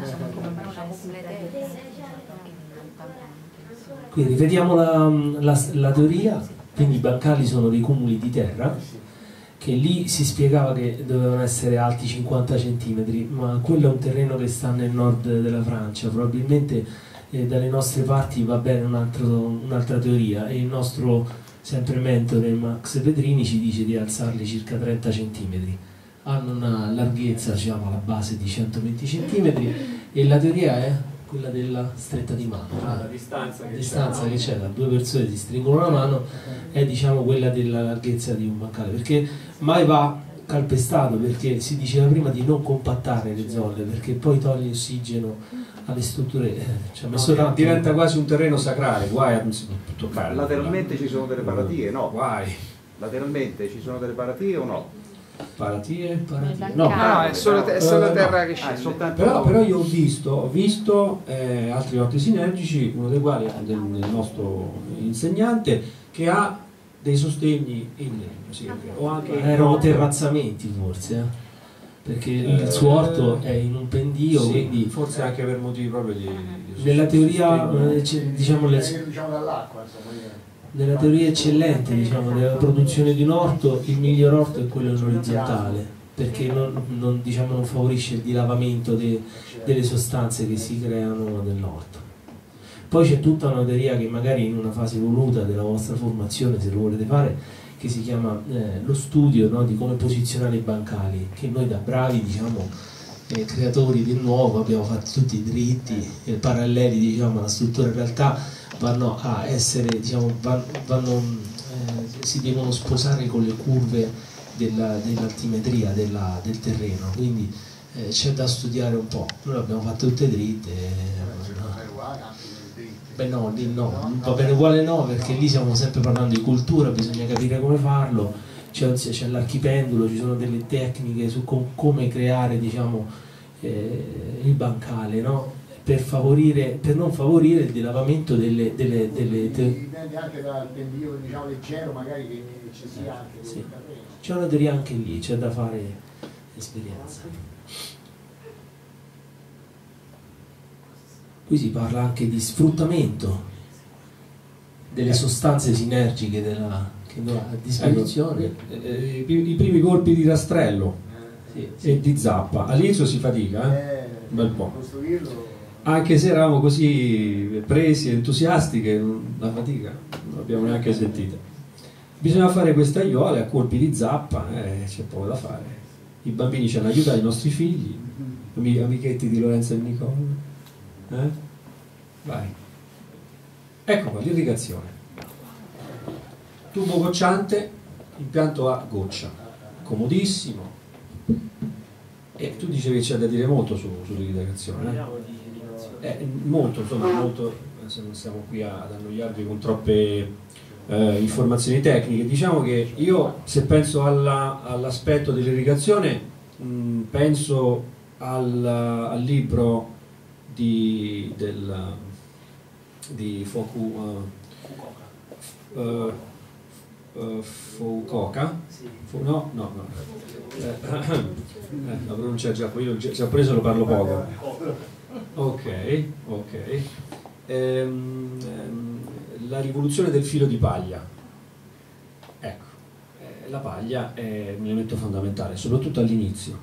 Quindi ripetiamo la, la, la teoria, quindi i bancali sono dei cumuli di terra che lì si spiegava che dovevano essere alti cinquanta centimetri, ma quello è un terreno che sta nel nord della Francia, probabilmente eh, dalle nostre parti va bene un'altra un teoria e il nostro sempre mentore Max Pedrini ci dice di alzarli circa trenta centimetri, hanno una larghezza diciamo alla base di centoventi centimetri e la teoria è quella della stretta di mano, Ah, la distanza la che distanza c'è, che c'è da due persone si stringono la mano è diciamo quella della larghezza di un bancale, perché mai va calpestato, perché si diceva prima di non compattare le zolle perché poi toglie ossigeno alle strutture, eh, ci ha messo no, tanto. diventa quasi un terreno sacrale, guai a toccare. Lateralmente ci sono delle paratie, no? Guai. Lateralmente ci sono delle paratie o no? Paratie? Paratie. No, No, No, è solo, è solo Eh, terra no. che Ah, è scende. soltanto... Però, però io ho visto, ho visto eh, altri orti sinergici, uno dei quali è del, del nostro insegnante, che ha dei sostegni in legno, sì, o anche erano terrazzamenti forse, eh? Perché il suo orto è in un pendio, sì, quindi forse anche per motivi proprio di, di nella teoria sostegno. eh, c'è, diciamo, le, diciamo dall'acqua, insomma. io- nella teoria eccellente diciamo, della produzione di un orto, il miglior orto è quello in orizzontale, perché non, non, diciamo, non favorisce il dilavamento de, delle sostanze che si creano nell'orto. Poi c'è tutta una teoria che magari in una fase evoluta della vostra formazione, se lo volete fare, che si chiama eh, lo studio, no, di come posizionare i bancali, che noi da bravi diciamo, eh, creatori del nuovo abbiamo fatto tutti dritti e paralleli diciamo, alla struttura, in realtà vanno a essere, diciamo, vanno, vanno, eh, si devono sposare con le curve della, dell'altimetria della, del terreno, quindi eh, c'è da studiare un po'. Noi l'abbiamo fatto tutte dritte. Eh, no. Beh no, lì no, va bene uguale no, perché lì stiamo sempre parlando di cultura, bisogna capire come farlo, c'è, c'è l'archipendulo, ci sono delle tecniche su com come creare diciamo, eh, il bancale, no? Per, favorire, per non favorire il dilavamento delle... delle, delle dipende anche dal pendio diciamo, leggero magari che ci sia anche sì. nel terreno. C'è una teoria anche lì, c'è da fare esperienza. Qui si parla anche di sfruttamento delle sostanze sinergiche della, che noi ha a disposizione. Eh, eh, i, i primi colpi di rastrello Sì, e di zappa, all'inizio si fatica, eh? Eh, un bel po'. costruirlo Anche se eravamo così presi, entusiasti, che la fatica non l'abbiamo neanche sentita. Bisogna fare queste aiuole a colpi di zappa, eh, c'è poco da fare. I bambini ci hanno aiutato, i nostri figli, amichetti di Lorenzo e Nicola. Eh? Vai. Ecco qua, l'irrigazione. Tubo gocciante, impianto a goccia, comodissimo. E tu dicevi che c'è da dire molto su, sull'irrigazione. Eh? Eh, molto, insomma, molto, se non stiamo qui a, ad annoiarvi con troppe eh, informazioni tecniche. Diciamo che io, se penso alla, all'aspetto dell'irrigazione, mh, penso al, al libro di, del, di Foku, uh, uh, uh, Fukuoka? Fu, no, no, no. Eh, eh, la pronuncia giapponese, giapponese lo parlo poco. Ok, ok. Ehm, ehm, la rivoluzione del filo di paglia. Ecco, eh, la paglia è un elemento fondamentale, soprattutto all'inizio.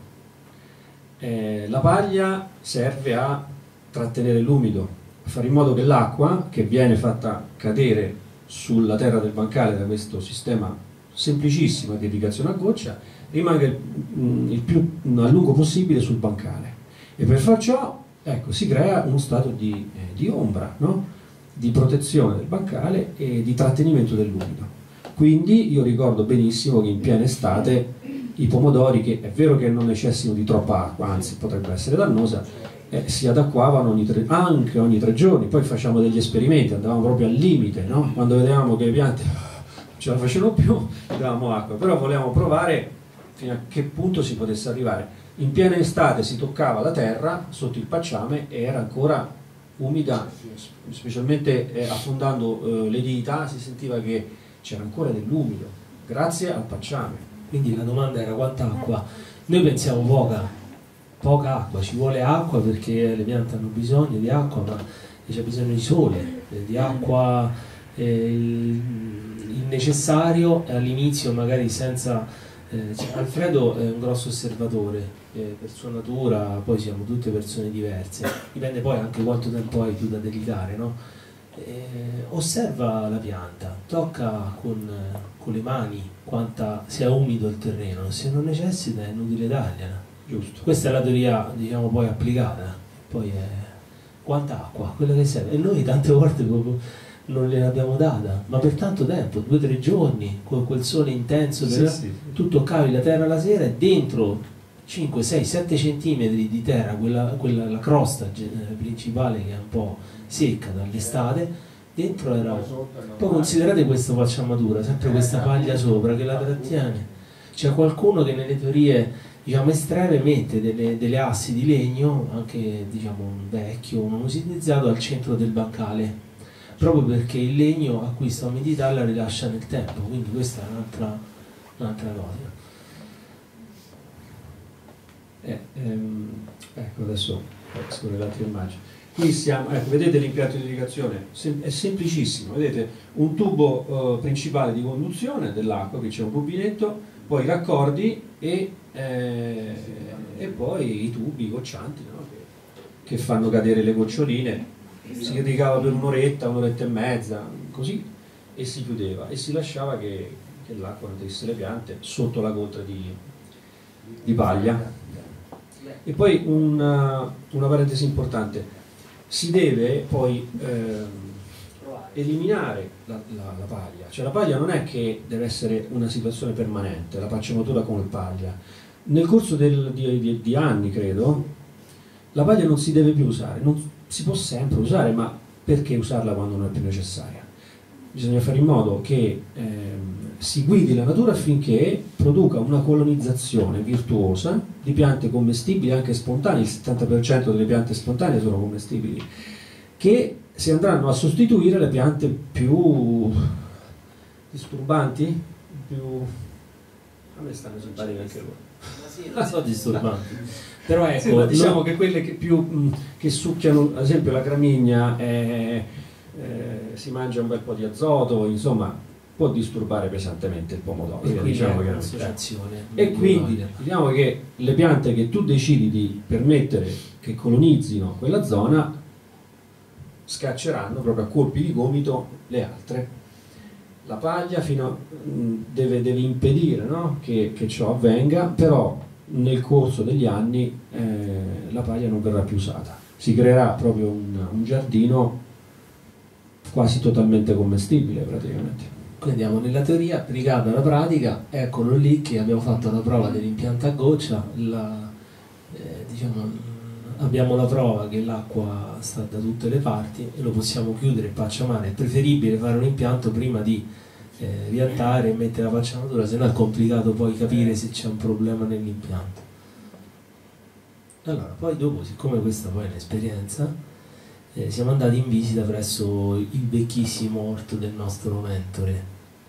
Eh, la paglia serve a trattenere l'umido, a fare in modo che l'acqua che viene fatta cadere sulla terra del bancale da questo sistema semplicissimo di irrigazione a goccia rimanga il, il più a lungo possibile sul bancale, e per far ciò, ecco, si crea uno stato di, eh, di ombra, no? Di protezione del bancale e di trattenimento dell'umido. Quindi io ricordo benissimo che in piena estate i pomodori, che è vero che non necessitano di troppa acqua, anzi potrebbe essere dannosa, eh, si adaquavano ogni tre, anche ogni tre giorni. Poi facciamo degli esperimenti, andavamo proprio al limite, no? Quando vedevamo che le piante non ce la facevano più, davamo acqua, però volevamo provare fino a che punto si potesse arrivare. In piena estate si toccava la terra sotto il pacciame e era ancora umida, specialmente eh, affondando eh, le dita si sentiva che c'era ancora dell'umido, grazie al pacciame. Quindi la domanda era quanta acqua? Noi pensiamo poca, poca acqua, ci vuole acqua perché le piante hanno bisogno di acqua, ma c'è bisogno di sole, di acqua, eh, il necessario all'inizio, magari senza... Eh, cioè, Alfredo è un grosso osservatore, eh, per sua natura, poi siamo tutte persone diverse, dipende poi anche quanto tempo hai tu da dedicare, no? Eh, osserva la pianta, tocca con, con le mani quanta sia umido il terreno, se non necessita è inutile tagliare. Giusto. Questa è la teoria, diciamo, poi applicata, poi è quanta acqua, quella che serve, e noi tante volte proprio non gliel'abbiamo data, ma per tanto tempo, due o tre giorni, con quel sole intenso, Sì, sì. tu toccavi la terra la sera e dentro cinque, sei, sette centimetri di terra, quella, quella, la crosta principale che è un po' secca dall'estate, dentro era... Poi considerate questa pacciamatura, sempre questa paglia sopra che la trattiene. C'è qualcuno che nelle teorie, diciamo, estreme mette delle, delle assi di legno, anche, diciamo, un vecchio, non utilizzato, al centro del bancale, proprio perché il legno acquista umidità e la rilascia nel tempo, quindi questa è un'altra un'altra cosa. Eh, ehm, ecco, adesso esco le altre immagini. Qui siamo, ecco, vedete l'impianto di irrigazione, Sem- è semplicissimo, vedete un tubo eh, principale di conduzione dell'acqua, qui c'è un rubinetto, poi i raccordi e, eh, e poi i tubi goccianti, no? che, che fanno cadere le goccioline. Si irrigava per un'oretta, un'oretta e mezza, così, e si chiudeva e si lasciava che, che l'acqua nutrisse le piante sotto la goccia di, di paglia. E poi una, una parentesi importante, si deve poi eh, eliminare la, la, la paglia, cioè la paglia non è che deve essere una situazione permanente, la pacciamatura come paglia. Nel corso del, di, di, di anni, credo, la paglia non si deve più usare, non, si può sempre usare, ma perché usarla quando non è più necessaria? Bisogna fare in modo che ehm, si guidi la natura affinché produca una colonizzazione virtuosa di piante commestibili, anche spontanee. Il settanta per cento delle piante spontanee sono commestibili, che si andranno a sostituire le piante più disturbanti, più... a me stanno simpatiche anche loro. Non so disturbanti. Però ecco, sì, ma diciamo no, che quelle che più mh, che succhiano, ad esempio la gramigna, eh, eh, si mangia un bel po' di azoto, insomma può disturbare pesantemente il pomodoro. e Diciamo che, un'associazione. e quindi diciamo che le piante che tu decidi di permettere che colonizzino quella zona scacceranno proprio a colpi di gomito le altre. La paglia fino a, mh, deve, deve impedire, no? che, che ciò avvenga, però nel corso degli anni eh, la paglia non verrà più usata, si creerà proprio un, un giardino quasi totalmente commestibile praticamente. Quindi andiamo nella teoria applicata alla pratica, eccolo lì che abbiamo fatto la prova dell'impianto a goccia, la, eh, diciamo, abbiamo la prova che l'acqua sta da tutte le parti e lo possiamo chiudere in pacciamare. È preferibile fare un impianto prima di eh, piantare e mettere la pacciamatura, se no è complicato poi capire se c'è un problema nell'impianto. Allora, poi dopo, siccome questa poi è un'esperienza, eh, siamo andati in visita presso il vecchissimo orto del nostro mentore.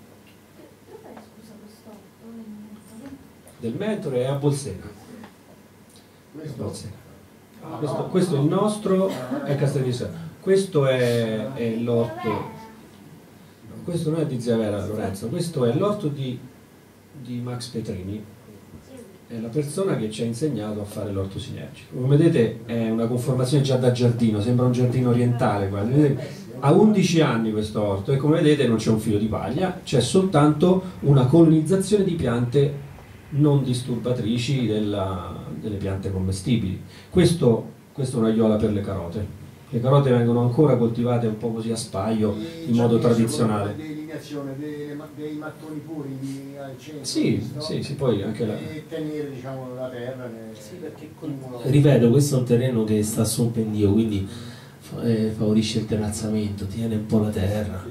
Del mentore è a Bolsena. Questo, Bolsena. Questo, questo è il nostro, è Castellissimo. Questo è, è l'orto, questo non è di Zia Vera Lorenzo, questo è l'orto di, di Max Petrini, è la persona che ci ha insegnato a fare l'orto sinergico. Come vedete è una conformazione già da giardino, sembra un giardino orientale quasi. Vedete, ha undici anni questo orto e come vedete non c'è un filo di paglia, c'è soltanto una colonizzazione di piante non disturbatrici della, delle piante commestibili. Questo, questo è un'aiola per le carote. Le carote vengono ancora coltivate un po' così a spaio, in modo tradizionale. Delineazione dei, dei mattoni puri di, al centro. Sì, sì, sì, poi anche la... E tenere, diciamo, la terra nel... Sì, perché ripeto, questo è un terreno che sta su un pendio, quindi eh, favorisce il terrazzamento, tiene un po' la terra.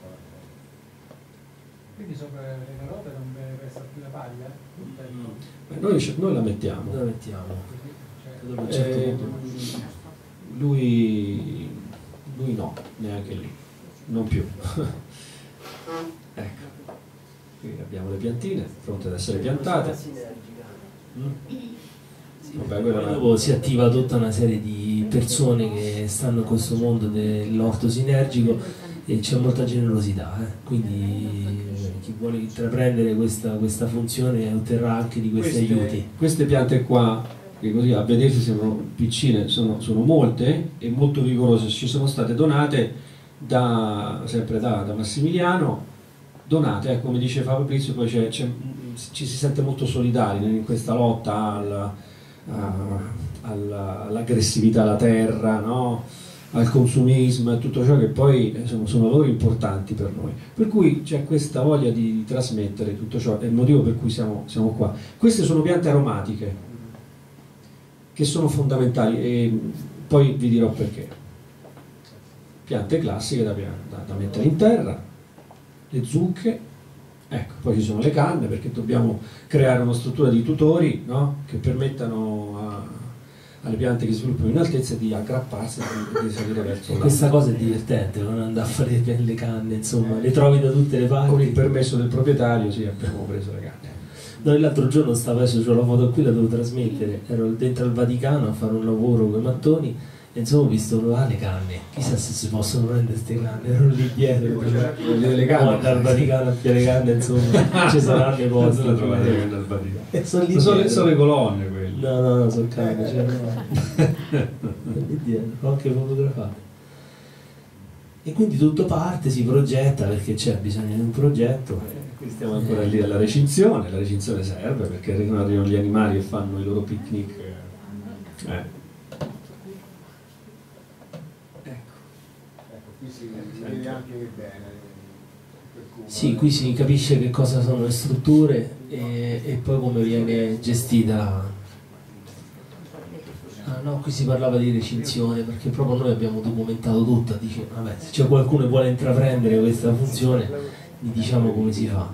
Quindi sopra le carote non deve essere più la paglia? Beh, noi, noi la mettiamo. Dove mettiamo? Cioè, Dove a un certo Eh, punto. lui, lui no, neanche lì, non più. Ecco, qui abbiamo le piantine pronte ad essere piantate. Mm. Vabbè, quella Poi è una- dopo si attiva tutta una serie di persone che stanno in questo mondo dell'orto sinergico e c'è molta generosità, eh. Quindi eh, chi vuole intraprendere questa, questa funzione otterrà anche di questi queste, aiuti. queste piante qua, che così a vedersi sembrano piccine, sono, sono molte e molto vigorose, ci sono state donate da, sempre da, da Massimiliano, donate, eh, come dice Fabrizio, poi c'è, c'è, ci si sente molto solidari in questa lotta al, a- alla- all'aggressività alla terra, no? Al consumismo e tutto ciò che poi eh, sono, sono valori importanti per noi. Per cui c'è questa voglia di, di trasmettere tutto ciò, è il motivo per cui siamo, siamo qua. Queste sono piante aromatiche, che sono fondamentali e poi vi dirò perché. Piante classiche da, da, da mettere in terra, le zucche, ecco, poi ci sono le canne perché dobbiamo creare una struttura di tutori, no? Che permettano a, alle piante che sviluppano in altezza di aggrapparsi e di, di salire verso E l'alto. questa cosa è divertente, non andare a fare le canne, insomma, le trovi da tutte le parti. Con il permesso del proprietario sì, abbiamo preso le canne. Noi l'altro giorno stavo, adesso c'ho la foto qui, la devo trasmettere, ero dentro al Vaticano a fare un lavoro con i mattoni e insomma ho visto ah, le canne, chissà se si possono prendere queste canne, ero lì dietro, Le canne. guarda al Vaticano a piare canne, insomma, ci saranno i posti. Non le trovate le canne al Vaticano. E sono lì Sono, le- dietro. sono le colonne quelle. No, no, no, sono canne, cioè, no. Sono lì dietro, ho anche fotografato. E quindi tutto parte, si progetta perché c'è bisogno di un progetto. Qui stiamo ancora lì alla recinzione, la recinzione serve perché arrivano gli animali e fanno i loro picnic. Eh. Ecco. Ecco, qui si, si vede anche bene. per cui- Sì, qui si capisce che cosa sono le strutture e, e poi come viene gestita la... Ah, no, qui si parlava di recinzione perché proprio noi abbiamo documentato tutto, dice, vabbè, se c'è qualcuno che vuole intraprendere questa funzione, gli diciamo come si fa.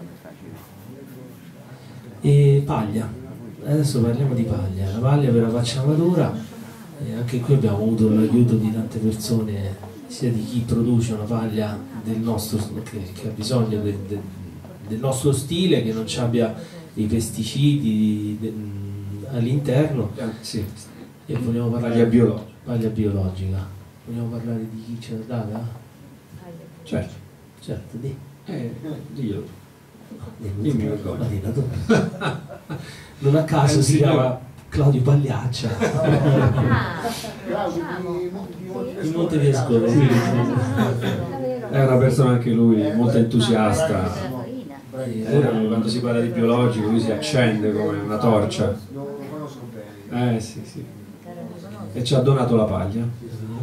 E paglia, adesso parliamo di paglia, la paglia per la pacciamatura, e anche qui abbiamo avuto l'aiuto di tante persone, sia di chi produce una paglia del nostro, che, che ha bisogno del, del, del nostro stile, che non ci abbia i pesticidi de- all'interno. Eh, sì. E vogliamo parlare Paglia biologica. paglia biologica. Vogliamo parlare di chi ce l'ha data? Certo. Certo, di. Eh, diglielo. Dimmi, Dimmi qualcosa. ma dillo tu. Non a caso Eh, si sì, chiama Claudio Pagliaccia. Claudio di, di Monte In Monteviescone, sì. È una persona anche lui molto entusiasta. Bravissimo. Eh, quando si parla di biologico lui si accende come una torcia. Lo, lo conosco bene. Eh sì sì. E ci ha donato la paglia.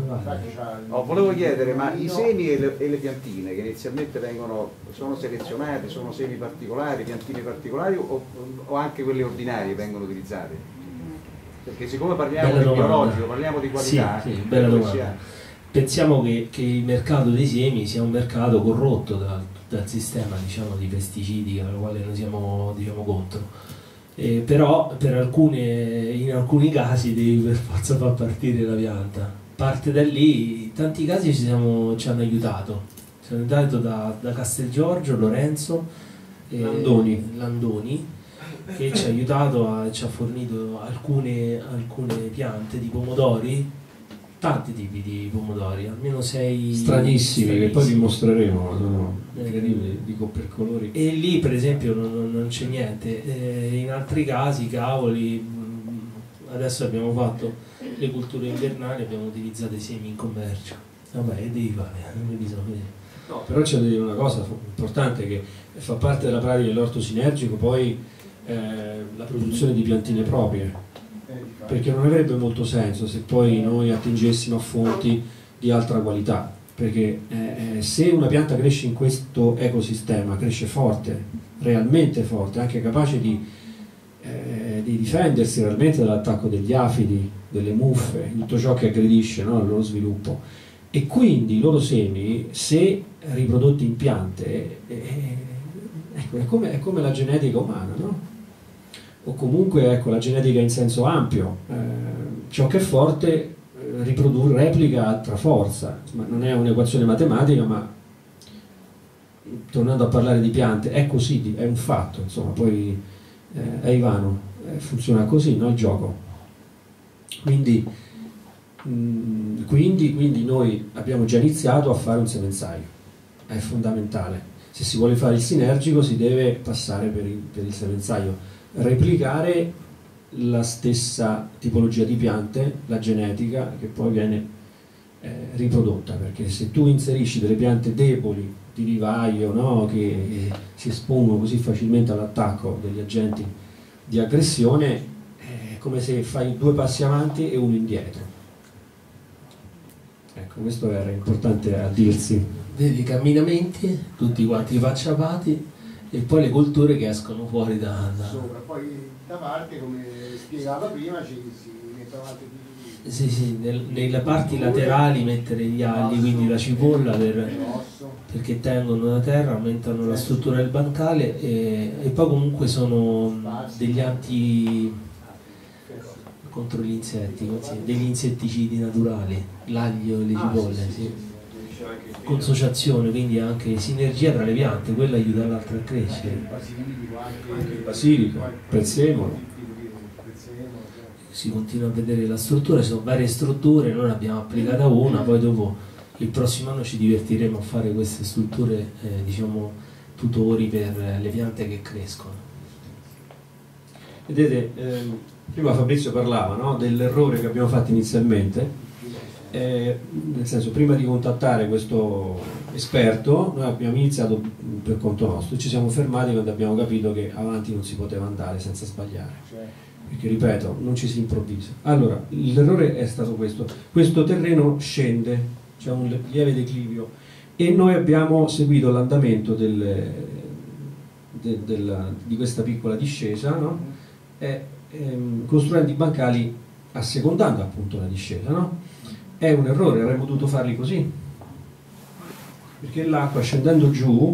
Infatti c'ha il- Oh, volevo chiedere, ma i semi e le, e le piantine che inizialmente vengono, sono selezionate, sono semi particolari, piantine particolari o, o anche quelle ordinarie vengono utilizzate? Perché siccome parliamo Bella di domanda. biologico, parliamo di qualità, Sì, sì, bella credo che domanda. sia- Pensiamo che, che il mercato dei semi sia un mercato corrotto dal, dal sistema, diciamo, di pesticidi al quale noi siamo, diciamo, contro. Eh, però per alcune, in alcuni casi devi per forza far partire la pianta. Parte da lì, in tanti casi ci, siamo, ci hanno aiutato. Ci hanno aiutato da, da Castelgiorgio, Lorenzo, eh, Landoni. Landoni, che ci ha aiutato, a, ci ha fornito alcune, alcune piante di pomodori, tanti tipi di pomodori, almeno sei Stranissimi, che poi vi mostreremo, sono Eh, incredibili, dico per colori. E lì per esempio non, non- non c'è niente. Eh, in altri casi, cavoli, mh, adesso abbiamo fatto le culture invernali, abbiamo utilizzato i semi in commercio. Vabbè, che devi fare? Non bisogna vedere. No, però c'è da dire una cosa fu- importante, che fa parte della pratica dell'orto sinergico poi eh, la produzione di piantine proprie, perché non avrebbe molto senso se poi noi attingessimo a fonti di altra qualità, perché eh, se una pianta cresce in questo ecosistema, cresce forte, realmente forte, anche capace di, eh, di difendersi realmente dall'attacco degli afidi, delle muffe, tutto ciò che aggredisce, no, il loro sviluppo, e quindi i loro semi, se riprodotti in piante, eh, ecco, è, come, è come la genetica umana, no? O comunque, ecco, la genetica in senso ampio, eh, ciò che è forte eh, riprodurre, replica altra forza. Insomma, non è un'equazione matematica, ma tornando a parlare di piante è così, di- è un fatto, insomma, poi eh, è Ivano, eh, funziona così, no, il gioco. Quindi, mh, quindi, quindi noi abbiamo già iniziato a fare un semenzaio, è fondamentale. Se si vuole fare il sinergico si deve passare per il, per il semenzaio, replicare la stessa tipologia di piante, la genetica che poi viene eh, riprodotta, perché se tu inserisci delle piante deboli di vivaio, no, che eh, si espongono così facilmente all'attacco degli agenti di aggressione, è come se fai due passi avanti e uno indietro. Ecco, questo era importante a dirsi. Vedi i camminamenti, tutti quanti facciapati, e poi le colture che escono fuori da... da- sopra, poi da parte, come spiegava prima, ci si mettono altri tipi di Sì, sì, nel- nelle parti laterali mettere gli agli, quindi la cipolla per, osso. perché tengono la terra, aumentano la struttura del bancale e, e poi comunque sono degli anti contro gli insetti, così, degli insetticidi naturali, l'aglio e le cipolle, sì. Consociazione, quindi anche sinergia tra le piante, quella aiuta l'altra a crescere. Basilico, Anche anche il basilico, prezzemolo. Si continua a vedere la struttura, ci sono varie strutture, noi ne abbiamo applicata una, poi dopo il prossimo anno ci divertiremo a fare queste strutture, eh, diciamo, tutori per le piante che crescono. Vedete, ehm, prima Fabrizio parlava, no, dell'errore che abbiamo fatto inizialmente, eh, nel senso, prima di contattare questo esperto noi abbiamo iniziato per conto nostro, ci siamo fermati quando abbiamo capito che avanti non si poteva andare senza sbagliare, perché ripeto, non ci si improvvisa. Allora, l'errore è stato questo: questo terreno scende, c'è un lieve declivio e noi abbiamo seguito l'andamento del, de- della- di questa piccola discesa, no? E, ehm, costruendo i bancali assecondando appunto la discesa, no? È un errore, avremmo dovuto farli così, perché l'acqua scendendo giù,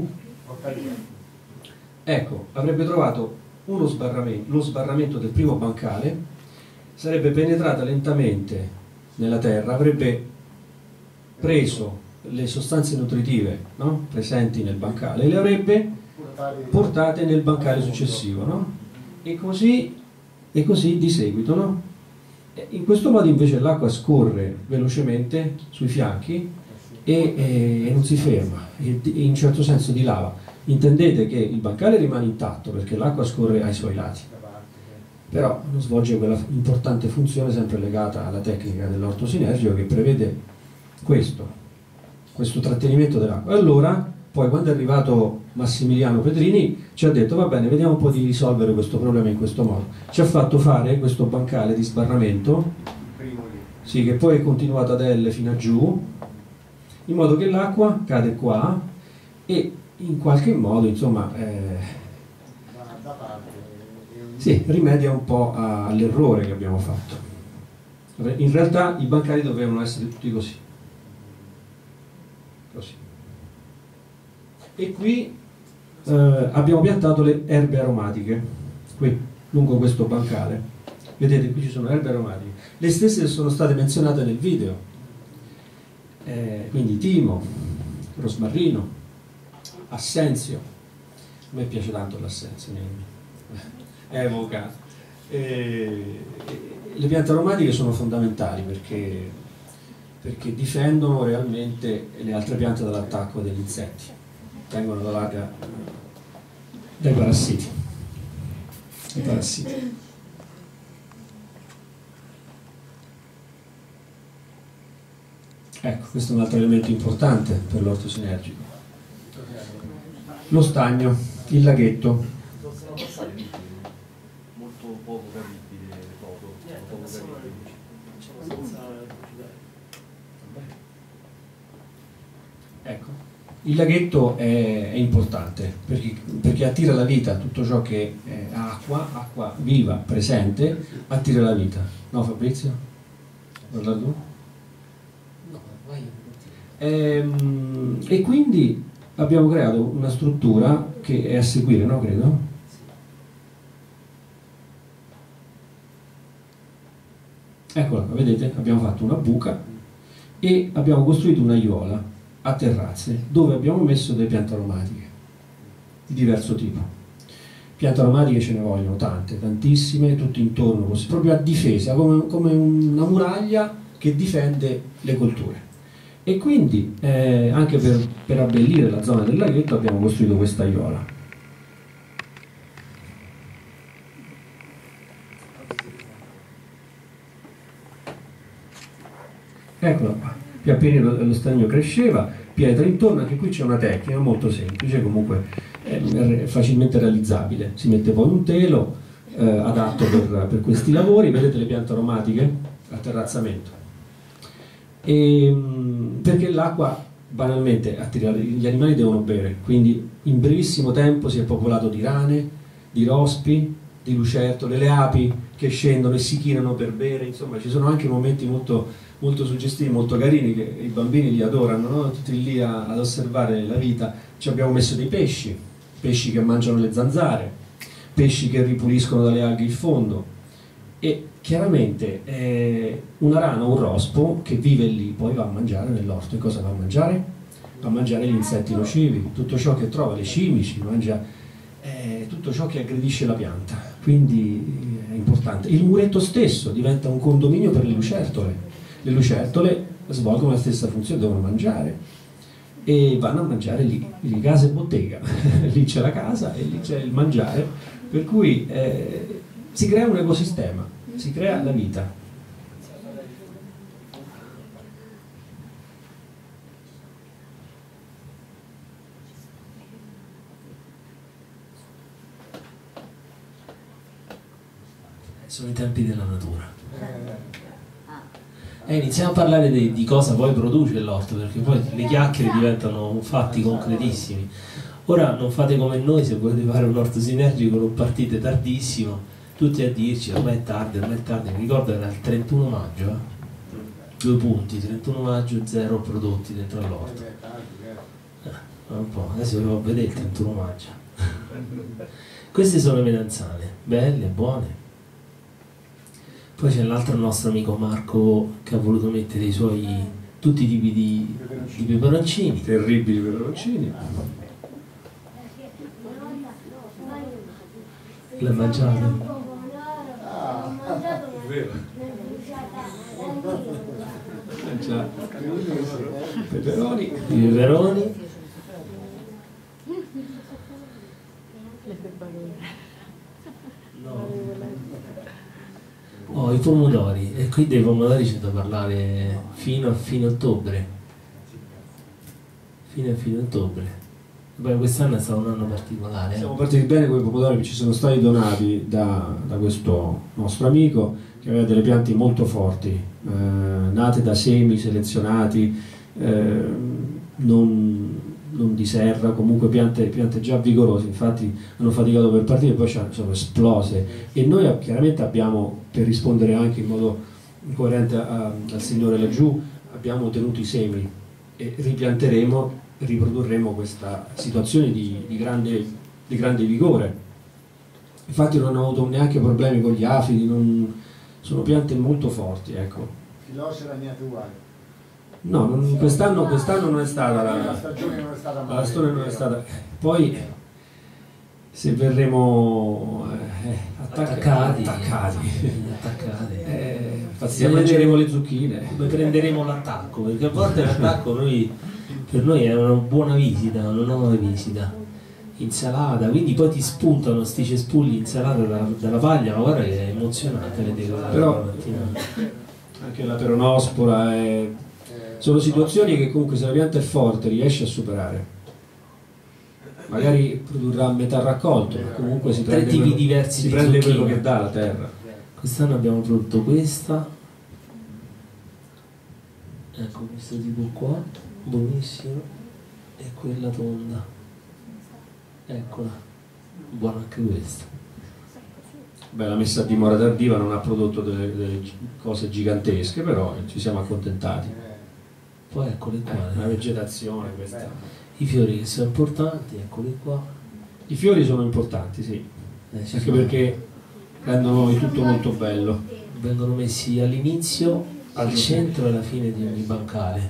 ecco, avrebbe trovato uno sbarramento, lo sbarramento del primo bancale, sarebbe penetrata lentamente nella terra, avrebbe preso le sostanze nutritive, no, presenti nel bancale e le avrebbe portate nel bancale successivo, no? E così, e così di seguito, no? In questo modo invece l'acqua scorre velocemente sui fianchi e, e- e non si ferma, e di- in un certo senso dilava. Intendete che il bancale rimane intatto perché l'acqua scorre ai suoi lati, però non svolge quella importante funzione sempre legata alla tecnica dell'orto sinergico che prevede questo, questo trattenimento dell'acqua. E allora, poi quando è arrivato Massimiliano Pedrini ci ha detto: va bene, vediamo un po' di risolvere questo problema in questo modo. Ci ha fatto fare questo bancale di sbarramento sì, che poi è continuata da L fino a giù, in modo che l'acqua cade qua e in qualche modo, insomma, eh, sì, rimedia un po' all'errore che abbiamo fatto. In realtà i bancali dovevano essere tutti così. Così. E qui eh, abbiamo piantato le erbe aromatiche, qui, lungo questo bancale. Vedete, qui ci sono erbe aromatiche. Le stesse sono state menzionate nel video. Eh, quindi timo, rosmarino, assenzio. A me piace tanto l'assenzio, evoca. Eh, le piante aromatiche sono fondamentali perché, perché difendono realmente le altre piante dall'attacco degli insetti, vengono da larga dai parassiti. Dai parassiti. Ecco, questo è un altro elemento importante per l'orto sinergico. Lo stagno, il laghetto. Molto poco capibili le foto. Poco capibili. Ecco, il laghetto è, è importante perché, perché attira la vita, tutto ciò che è acqua, acqua viva, presente, attira la vita. No, Fabrizio? Parla tu? No, vai. Ehm, e quindi abbiamo creato una struttura che è a seguire, no? Credo? Eccola, vedete? Abbiamo fatto una buca e abbiamo costruito un'aiuola a terrazze dove abbiamo messo delle piante aromatiche di diverso tipo. Piante aromatiche ce ne vogliono tante, tantissime, tutte intorno, così, proprio a difesa, come, come una muraglia che difende le colture. E quindi eh, anche per, per abbellire la zona del laghetto abbiamo costruito questa aiuola. Eccola qua. Pian piano lo stagno cresceva, pietra intorno, anche qui c'è una tecnica molto semplice, comunque è facilmente realizzabile. Si mette poi un telo eh, adatto per, per questi lavori, vedete le piante aromatiche a terrazzamento. E, perché l'acqua banalmente attira, gli animali devono bere, quindi in brevissimo tempo si è popolato di rane, di rospi, di lucertole, le api che scendono e si chinano per bere, insomma ci sono anche momenti molto, molto suggestivi, molto carini che i bambini li adorano, no? Tutti lì a, ad osservare la vita. Ci abbiamo messo dei pesci, pesci che mangiano le zanzare, pesci che ripuliscono dalle alghe il fondo. E chiaramente eh, una rana o un rospo che vive lì poi va a mangiare nell'orto. E cosa va a mangiare? Va a mangiare gli insetti nocivi, tutto ciò che trova, le cimici, mangia eh, tutto ciò che aggredisce la pianta. Quindi è importante. Il muretto stesso diventa un condominio per le lucertole. Le lucertole svolgono la stessa funzione, devono mangiare e vanno a mangiare lì, lì casa e bottega. Lì c'è la casa e lì c'è il mangiare, per cui eh, si crea un ecosistema, si crea la vita. Sono i tempi della natura. E iniziamo a parlare di, di cosa poi produce l'orto, perché poi le chiacchiere diventano fatti concretissimi. Ora non fate come noi, se volete fare un orto sinergico non partite tardissimo, tutti a dirci ormai è tardi, ormai è tardi. Mi ricordo era il trentuno maggio, eh? Due punti, trentuno maggio, zero prodotti dentro all'orto. Eh, un po', adesso vi devo vedere il trentuno maggio. Queste sono le melanzane, belle, buone. Poi c'è l'altro nostro amico Marco che ha voluto mettere i suoi tutti i tipi di, di peperoncini. Terribili peperoncini. L'ha mangiato? Vero. Già. Peperoni. I peperoni. No. Oh, i pomodori, e qui dei pomodori c'è da parlare fino a fine ottobre. Fino a fine ottobre. Beh, quest'anno è stato un anno particolare. eh. Siamo partiti bene con i pomodori che ci sono stati donati da, da questo nostro amico che aveva delle piante molto forti, eh, nate da semi selezionati, eh, non, non di serra, comunque piante, piante già vigorose, infatti hanno faticato per partire e poi ci sono esplose. E noi chiaramente abbiamo, per rispondere anche in modo coerente a- al Signore laggiù, abbiamo tenuto i semi e ripianteremo, riprodurremo questa situazione di, di, grande, di grande vigore. Infatti non hanno avuto neanche problemi con gli afidi, non, sono piante molto forti, ecco. Filosce ragnate uguali. No, non- quest'anno, quest'anno non è stata la, La stagione non è stata male. la stagione non è stata. Poi se verremo eh, Attaccati. attaccati, Attaccati. eh, infatti Sì, mangeremo le zucchine. Come prenderemo l'attacco? Perché a volte l'attacco noi, per noi è una buona visita, una nuova visita. Insalata, quindi poi ti spuntano sti cespugli insalata dalla, dalla paglia, ma guarda che è emozionante vedere la Però- mattina. Anche la peronospora è... sono situazioni che comunque se la pianta è forte riesce a superare. Magari produrrà metà raccolto, ma comunque si Tre prende, tipi quello, diversi si di prende quello zucchine. che dà la terra. Quest'anno abbiamo prodotto questa, ecco questo tipo qua, buonissimo, e quella tonda, eccola, buona anche questa. Beh, la messa a dimora tardiva non ha prodotto delle, delle cose gigantesche, però ci siamo accontentati. Poi eccole qua, La eh. vegetazione questa. I fiori che sono importanti, eccoli qua. I fiori sono importanti, sì, Eh, ci anche sono. perché rendono il tutto molto bello. Vengono messi all'inizio, al centro e alla fine di ogni bancale.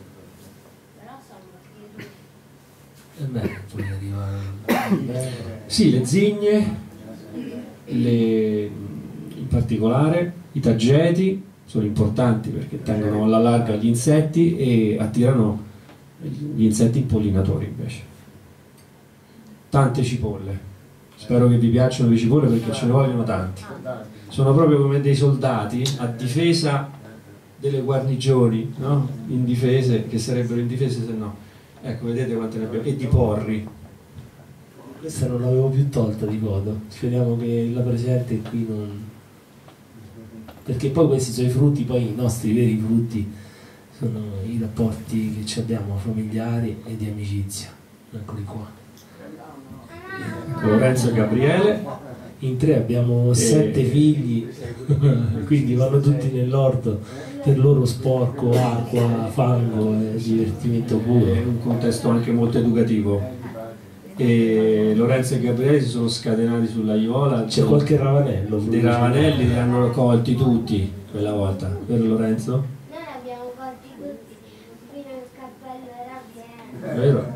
E beh, poi arriva Sì, le zigne, le- in particolare i taggeti sono importanti perché tengono alla larga gli insetti e attirano gli insetti impollinatori invece. Tante cipolle, spero che vi piacciono le cipolle perché ce ne vogliono tanti. Sono proprio come dei soldati a difesa delle guarnigioni, no? Indifese, che sarebbero indifese se no. Ecco, vedete quante ne abbiamo. E di porri. Questa non l'avevo più tolta di foto, speriamo che la presente qui non... perché poi questi sono i frutti, poi i nostri veri frutti sono i rapporti che ci abbiamo familiari e di amicizia. Eccoli qua. Ecco, Lorenzo e Gabriele. In tre abbiamo sette figli, quindi vanno tutti nell'orto, per loro sporco, acqua, fango e divertimento È puro. un contesto anche molto educativo. E Lorenzo e Gabriele si sono scatenati sull'aiuola. C'è qualche ravanello. Dei ravanelli li hanno raccolti tutti quella volta, vero Lorenzo? Noi abbiamo colti tutti, fino al cappello era pieno. Vero?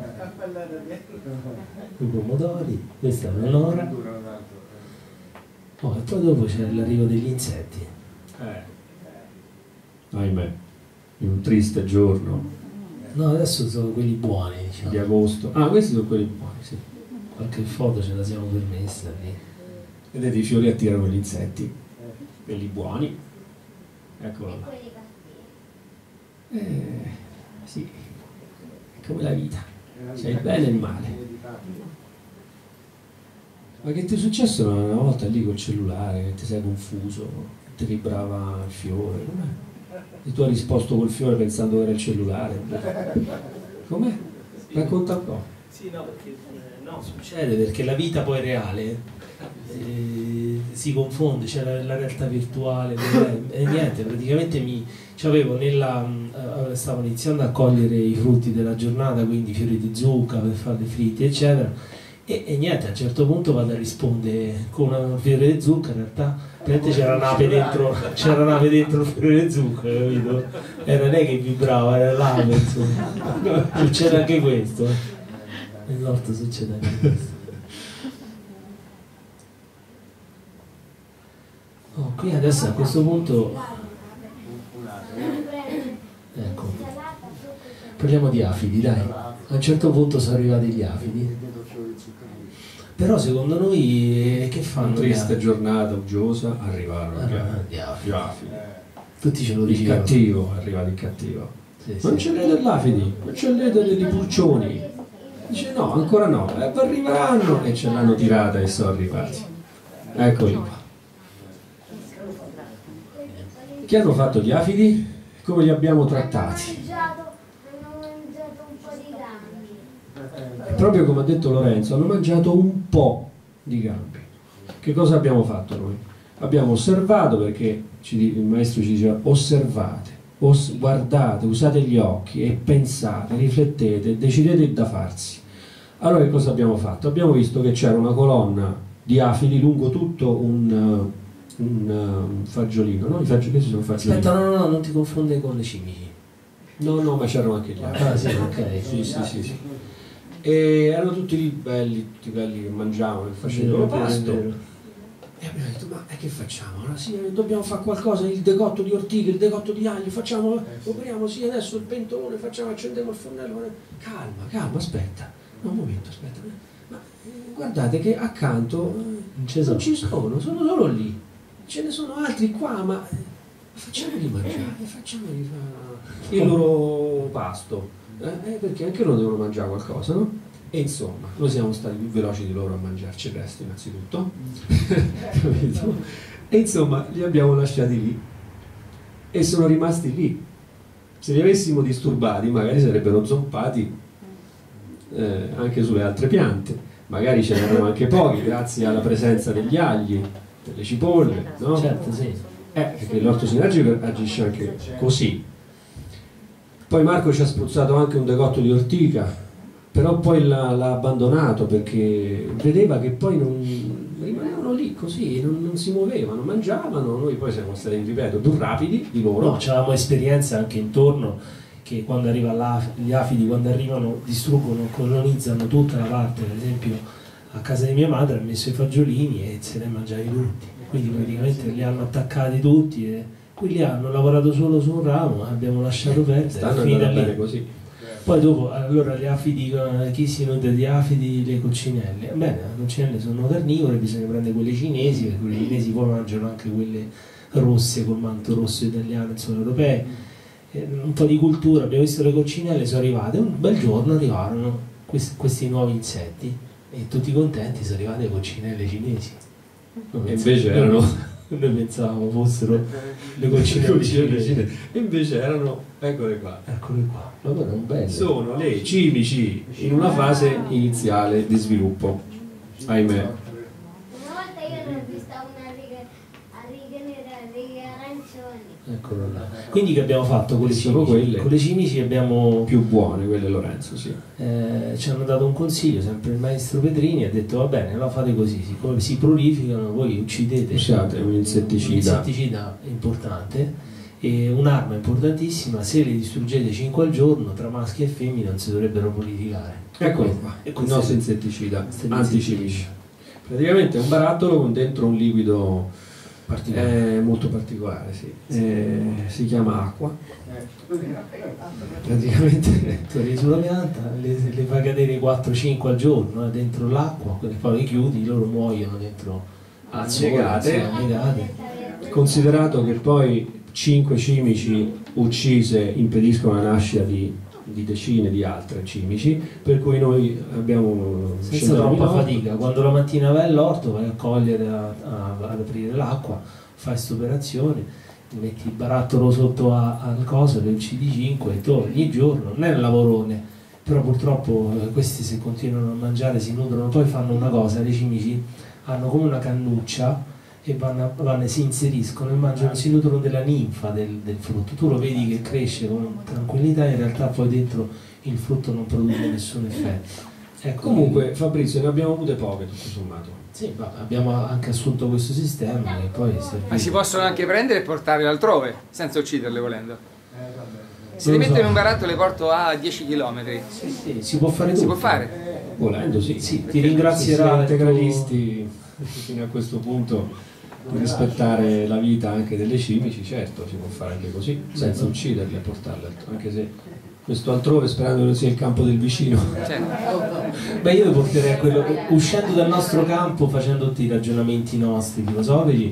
I pomodori, questa è un'ora. Oh, e poi dopo c'è l'arrivo degli insetti. Eh. Ahimè, in un triste giorno No, adesso sono quelli buoni, diciamo. di agosto. Ah, questi sono quelli buoni, sì. Qualche foto ce la siamo permessa lì. Vedete, i fiori attirano gli insetti, quelli buoni. Eccolo là. Quelli cattivi. Eh, sì, è come la vita, c'è il bene e il male. Ma che ti è successo una volta lì col cellulare, che ti sei confuso, che ti vibrava il fiore? Com'è? E tu hai risposto col fiore pensando che era il cellulare. Com'è? Racconta un po'. Sì, no, perché eh, no, succede perché la vita poi è reale, eh, si confonde, c'è la, la realtà virtuale e niente, praticamente mi c'avevo nella eh, stavo iniziando a cogliere i frutti della giornata, quindi fiori di zucca per fare i fritti eccetera, e, e niente, a un certo punto vado a rispondere con una fiore di zucca, in realtà praticamente c'era un'ape dentro, c'era un'ape dentro il fiore di zucca, capito? Era lei che vibrava, era l'ape, insomma. Succede anche questo, eh. Nell'orto succede anche questo. Oh, qui adesso a questo punto, ecco, parliamo di afidi, dai. A un certo punto sono arrivati gli afidi. Però secondo noi eh, che fanno? Una triste gli afidi? giornata uggiosa, arrivarono Ah, gli gli afidi. gli afidi. Tutti ce lo Il dicevano. cattivo, è arrivato il cattivo. Sì, Non sì. c'è l'ete dell'afidi, non c'è l'ete dei pulcioni. Dice no, ancora no, eh, arriveranno, e ce l'hanno tirata e sono arrivati. Eccoli qua. Che hanno fatto gli afidi? Come li abbiamo trattati? Hanno mangiato un po' di gambi. Proprio come ha detto Lorenzo, hanno mangiato un po' di gambi. Che cosa abbiamo fatto noi? Abbiamo osservato, perché ci, il maestro ci diceva osservate, os, guardate, usate gli occhi e pensate, riflettete, decidete da farsi. Allora che cosa abbiamo fatto? Abbiamo visto che c'era una colonna di afidi lungo tutto un, un, un fagiolino, no? I fagiolini sono fagiolini. Aspetta, no, no, no, non ti confonde con le cimici. No, no, ma c'erano anche gli altri. Ah, sì, ok. Sì, sì, sì, sì. E erano tutti lì belli, tutti belli che mangiavano, che facevano pasto. E abbiamo detto, ma che facciamo? Allora, sì, dobbiamo fare qualcosa, il decotto di ortiche, il decotto di aglio, facciamo, operiamo, sì, adesso il pentolone, facciamo, accendiamo il fornello. Calma, calma, aspetta. No, un momento, aspetta. Ma eh, guardate che accanto eh, non ci sono, sono solo lì. Ce ne sono altri qua, ma eh, facciamoli mangiare, facciamoli fare il loro pasto. Eh, eh, perché anche loro devono mangiare qualcosa, no? E insomma, noi siamo stati più veloci di loro a mangiarci presto innanzitutto. Capito? E insomma, li abbiamo lasciati lì e sono rimasti lì. Se li avessimo disturbati magari sarebbero zoppati eh, anche sulle altre piante, magari ce n'erano anche pochi grazie alla presenza degli agli, delle cipolle, no? Certo, sì. Eh, perché l'orto sinergico agisce anche così. Poi Marco ci ha spruzzato anche un decotto di ortica, però poi l'ha, l'ha abbandonato perché vedeva che poi non rimanevano lì così, non, non si muovevano, mangiavano. Noi poi siamo stati, ripeto, più rapidi di loro. No, avevamo esperienza anche intorno che quando arriva gli afidi, quando arrivano, distruggono, colonizzano tutta la parte. Per esempio a casa di mia madre ha messo i fagiolini e se ne mangiavi tutti, quindi praticamente li hanno attaccati tutti e quelli hanno lavorato solo su un ramo, abbiamo lasciato perdere. Stanno andando bene così. Poi dopo, allora le afidi, chi si nutre di afidi? Le coccinelle. Bene, le coccinelle sono carnivore, bisogna prendere quelle cinesi, perché quelle cinesi poi mangiano anche quelle rosse col manto rosso italiano, insomma, europee. Eh, un po' di cultura, abbiamo visto le coccinelle, sono arrivate, un bel giorno arrivarono questi, questi nuovi insetti e tutti contenti sono arrivate le coccinelle cinesi. E invece erano... Noi pensavamo fossero le coccinelle cinesi. E invece erano, eccole qua. Eccole qua. Ma guarda, non belle. Sono le cimici in una fase iniziale di sviluppo. Ahimè. Una volta io ne ho vista una riga, a righe nere, a righe arancioni. Eccolo là. Quindi che abbiamo fatto con le Sono cimici? quelle Con le cimici abbiamo... più buone, quelle Lorenzo, sì. Eh, ci hanno dato un consiglio, sempre il maestro Petrini ha detto va bene, allora fate così, siccome si prolificano voi uccidete. Usate un insetticida. Un insetticida importante e un'arma importantissima, se le distruggete cinque al giorno tra maschi e femmine non si dovrebbero prolificare. Eccolo qua, E il nostro insetticida questo è anticimici. Praticamente è un barattolo con dentro un liquido particolare. eh, molto particolare, sì. Eh, si chiama acqua. Praticamente Torni sulla pianta, le, le fai cadere quattro cinque al giorno eh, dentro l'acqua, poi le chiudi, loro muoiono dentro al sole, annegate. insomma, annegate. Considerato che poi cinque cimici uccise impediscono la nascita di, di decine di altre cimici, per cui noi abbiamo Senza troppa fatica, quando la mattina vai all'orto vai a cogliere, a, a, ad aprire l'acqua, fai questa operazione, metti il barattolo sotto a, al coso, le uccidi cinque e tu ogni giorno, non è un lavorone, però purtroppo eh, questi se continuano a mangiare si nutrono, poi fanno una cosa, le cimici hanno come una cannuccia e vanno, vanno, si inseriscono e mangiano, si nutrono della ninfa del, del frutto, tu lo vedi che cresce con tranquillità, in realtà poi dentro il frutto non produce nessun effetto. Ecco, comunque Fabrizio ne abbiamo avute poche tutto sommato. Sì, ma abbiamo anche assunto questo sistema e poi Ma si possono anche prendere e portare altrove senza ucciderle volendo. Se Non le lo metto so. in un barattolo le porto a dieci chilometri. sì, sì, si può fare tutto. Si può fare? Volendo sì. Sì, ti ringrazierà i il tuo- integralisti fino a questo punto di rispettare la vita anche delle cimici, certo si può fare anche così, senza ucciderle e portarle altrove, anche se questo altrove sperando che non sia il campo del vicino. Certo. Beh, io porterei a quello, uscendo dal nostro campo, facendo tutti i ragionamenti nostri filosofici,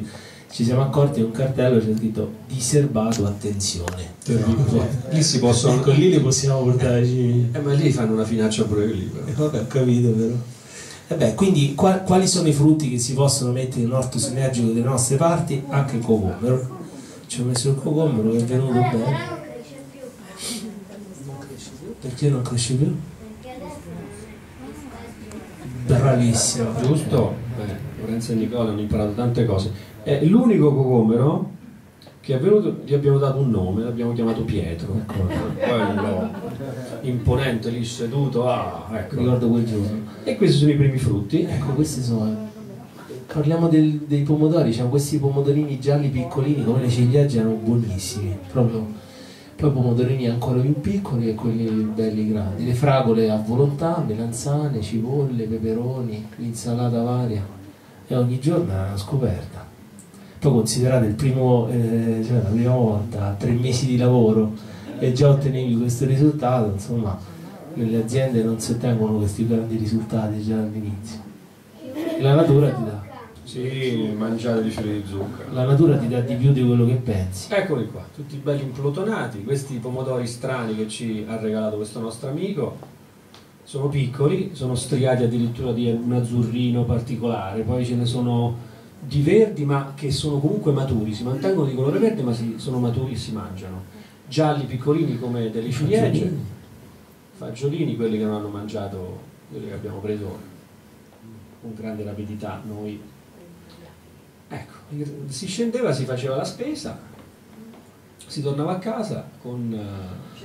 ci siamo accorti che un cartello c'è scritto "Diserbato, attenzione". Lì si possono. Ecco, lì li possiamo portare. Eh, ma lì fanno una finaccia pure lì. Però. Eh, vabbè, ho capito però. E beh, quindi qua, quali sono i frutti che si possono mettere in orto sinergico delle nostre parti? Anche il cocomero. Ci ho messo il cocomero che è venuto Ora bene. però non cresce più. Non cresce più? Perché non cresce più? Perché adesso non sta più. Bravissimo, giusto? Beh, Lorenzo e Nicola hanno imparato tante cose. È l'unico cocomero che è venuto, gli abbiamo dato un nome, l'abbiamo chiamato Pietro. Quello imponente lì seduto, ah, ecco. Ricordo quel giorno. E questi sono i primi frutti. Ecco, questi sono. Parliamo del, dei pomodori, diciamo, questi pomodorini gialli piccolini come le ciliegie erano buonissimi, proprio. Poi pomodorini ancora più piccoli e quelli belli grandi. Le fragole a volontà, melanzane, cipolle, peperoni, l'insalata varia. E ogni giorno è una scoperta. Poi considerate il primo, eh, cioè la prima volta, tre mesi di lavoro e già ottenevi questo risultato, insomma, nelle aziende non si ottengono questi grandi risultati già all'inizio. La natura ti dà. Sì, mangiare di fiori di zucchero. La natura ti dà di più di quello che pensi. Eccoli qua, tutti belli implutonati, questi pomodori strani che ci ha regalato questo nostro amico. Sono piccoli, sono striati addirittura di un azzurrino particolare, poi ce ne sono di verdi ma che sono comunque maturi, si mantengono di colore verde ma si, sono maturi e si mangiano. Gialli piccolini come delle ciliegie, fagiolini, quelli che non hanno mangiato, quelli che abbiamo preso con grande rapidità noi. Ecco, si scendeva, si faceva la spesa, si tornava a casa con uh,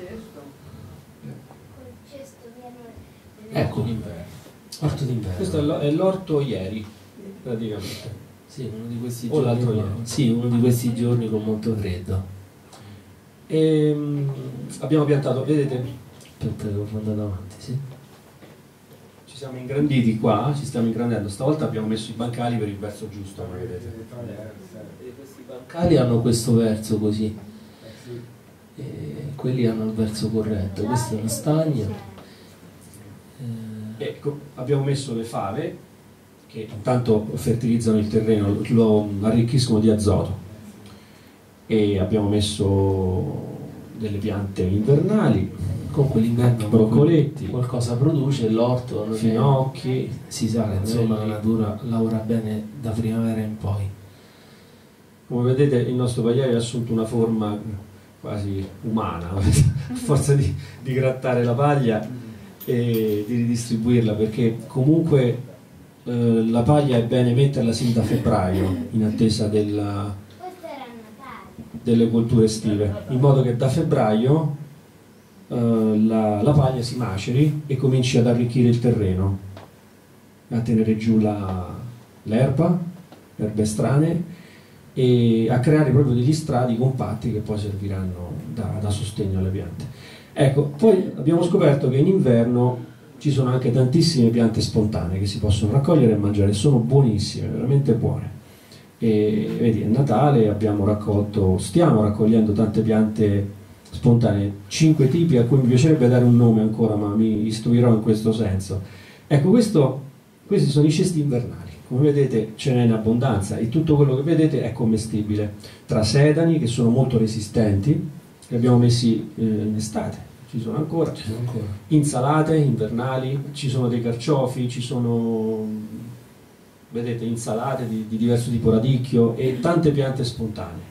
ecco, d'inverno. Orto d'inverno. Questo è l'orto ieri, praticamente. Sì, uno di questi O l'altro giorni. ieri. Sì, uno di questi giorni con molto freddo. E, um, abbiamo piantato, vedete? Aspetta che ho andato avanti, sì. Ci siamo ingranditi qua, ci stiamo ingrandendo. Stavolta abbiamo messo i bancali per il verso giusto, come vedete. E questi bancali hanno questo verso così. E quelli hanno il verso corretto. Questo è uno stagno. Ecco, abbiamo messo le fave che intanto fertilizzano il terreno, lo arricchiscono di azoto, e abbiamo messo delle piante invernali, comunque l'inverno broccoletti, qualcosa produce, l'orto, finocchi, si sa che insomma la natura lavora bene da primavera in poi. Come vedete il nostro pagliaio ha assunto una forma quasi umana a forza di, di grattare la paglia e di ridistribuirla, perché comunque eh, la paglia è bene metterla sin da febbraio in attesa della, delle colture estive, in modo che da febbraio eh, la, la paglia si maceri e cominci ad arricchire il terreno, a tenere giù l'erba, erbe strane, e a creare proprio degli strati compatti che poi serviranno da, da sostegno alle piante. Ecco, poi abbiamo scoperto che in inverno ci sono anche tantissime piante spontanee che si possono raccogliere e mangiare, sono buonissime, veramente buone. E vedi, è Natale, abbiamo raccolto, stiamo raccogliendo tante piante spontanee, cinque tipi a cui mi piacerebbe dare un nome ancora, ma mi istruirò in questo senso. Ecco, questo, questi sono i cesti invernali. Come vedete ce n'è in abbondanza e tutto quello che vedete è commestibile, tra sedani che sono molto resistenti, li abbiamo messi eh, in estate, ci sono ancora, ci sono ancora, insalate invernali, ci sono dei carciofi, ci sono, vedete, insalate di, di diverso tipo, radicchio e tante piante spontanee.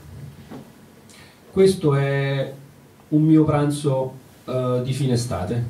Questo è un mio pranzo eh, di fine estate.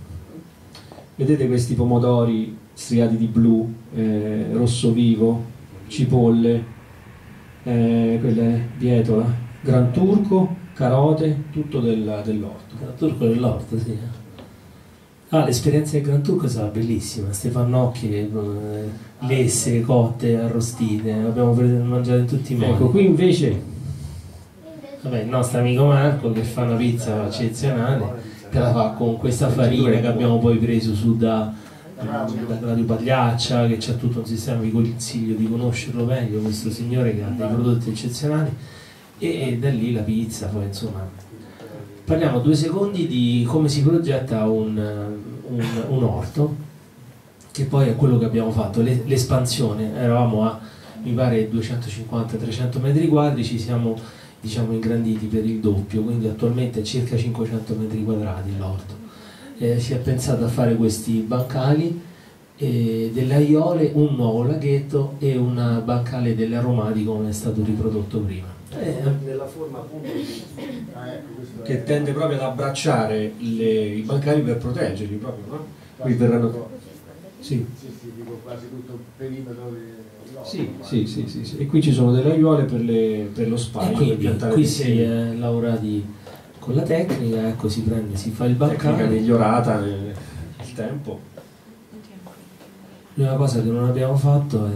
Vedete questi pomodori striati di blu, eh, rosso vivo, cipolle, eh, quelle bietola, gran turco, carote, tutto del, dell'orto. Gran turco dell'orto, sì. Ah, l'esperienza del Gran Turco sarà bellissima, ste pannocchie, eh, lesse, cotte, arrostite, abbiamo mangiato in tutti i modi. Ecco, qui invece, vabbè, il nostro amico Marco che fa una pizza eccezionale, te la fa con questa farina che abbiamo poi preso su da da Radio Pagliaccia, che c'ha tutto un sistema, vi consiglio di conoscerlo meglio, questo signore che ha dei prodotti eccezionali, e, e da lì la pizza. Poi insomma parliamo due secondi di come si progetta un, un, un orto, che poi è quello che abbiamo fatto, l'espansione. Eravamo a mi pare duecentocinquanta trecento metri quadri, ci siamo diciamo ingranditi per il doppio, quindi attualmente è circa cinquecento metri quadrati l'orto. Eh, si è pensato a fare questi bancali, eh, delle aiole, un nuovo laghetto e un bancale delle aromati come è stato riprodotto prima. Eh, nella forma appunto che tende proprio ad abbracciare le, i bancali per proteggerli proprio, no? Qui verranno... Sì. Sì, sì, dico quasi tutto il perimetro di... Sì, sì, sì, sì, sì. E qui ci sono delle aiuole per, le, per lo spazio, e quindi, per piantare qui dei si semi. è lavorati con la tecnica, ecco, si prende, si fa il Tecnica bancale. migliorata nel tempo. L'unica cosa che non abbiamo fatto è,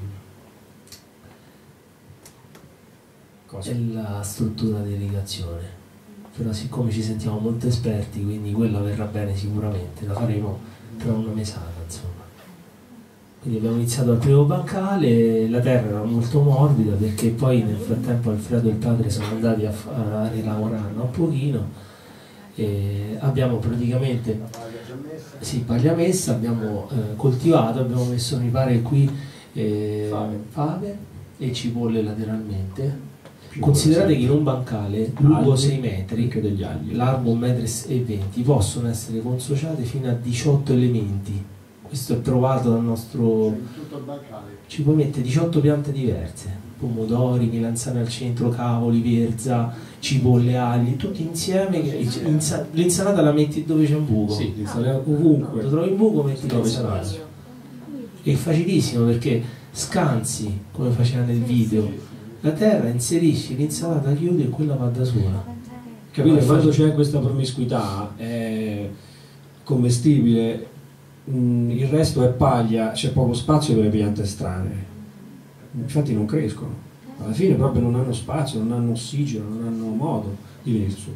Cosa? è la struttura di irrigazione, però siccome ci sentiamo molto esperti, quindi quella verrà bene sicuramente, la faremo tra una mesata, insomma. Quindi abbiamo iniziato al primo bancale, la terra era molto morbida perché poi nel frattempo Alfredo e il padre sono andati a, a rilavorarla un pochino e abbiamo praticamente sì, paglia messa, abbiamo eh, coltivato, abbiamo messo mi pare qui eh, fave. fave e cipolle lateralmente. Considerate che in un bancale lungo sei metri, largo un metro e venti, possono essere consociate fino a diciotto elementi. Questo è provato dal nostro... tutto il bancale. Ci puoi mettere diciotto piante diverse, pomodori, melanzane al centro, cavoli, verza, cipolle, agli, tutti insieme. L'insalata la metti dove c'è un buco. Sì, l'insalata ovunque. Quando trovi un buco metti l'insalata. È facilissimo perché scansi, come faceva nel video, la terra, inserisci l'insalata, chiudi e quella va da sola. Capite? Quando c'è questa promiscuità è commestibile, mh, il resto è paglia, c'è poco spazio per le piante strane, infatti non crescono, alla fine proprio non hanno spazio, non hanno ossigeno, non hanno modo di venire su.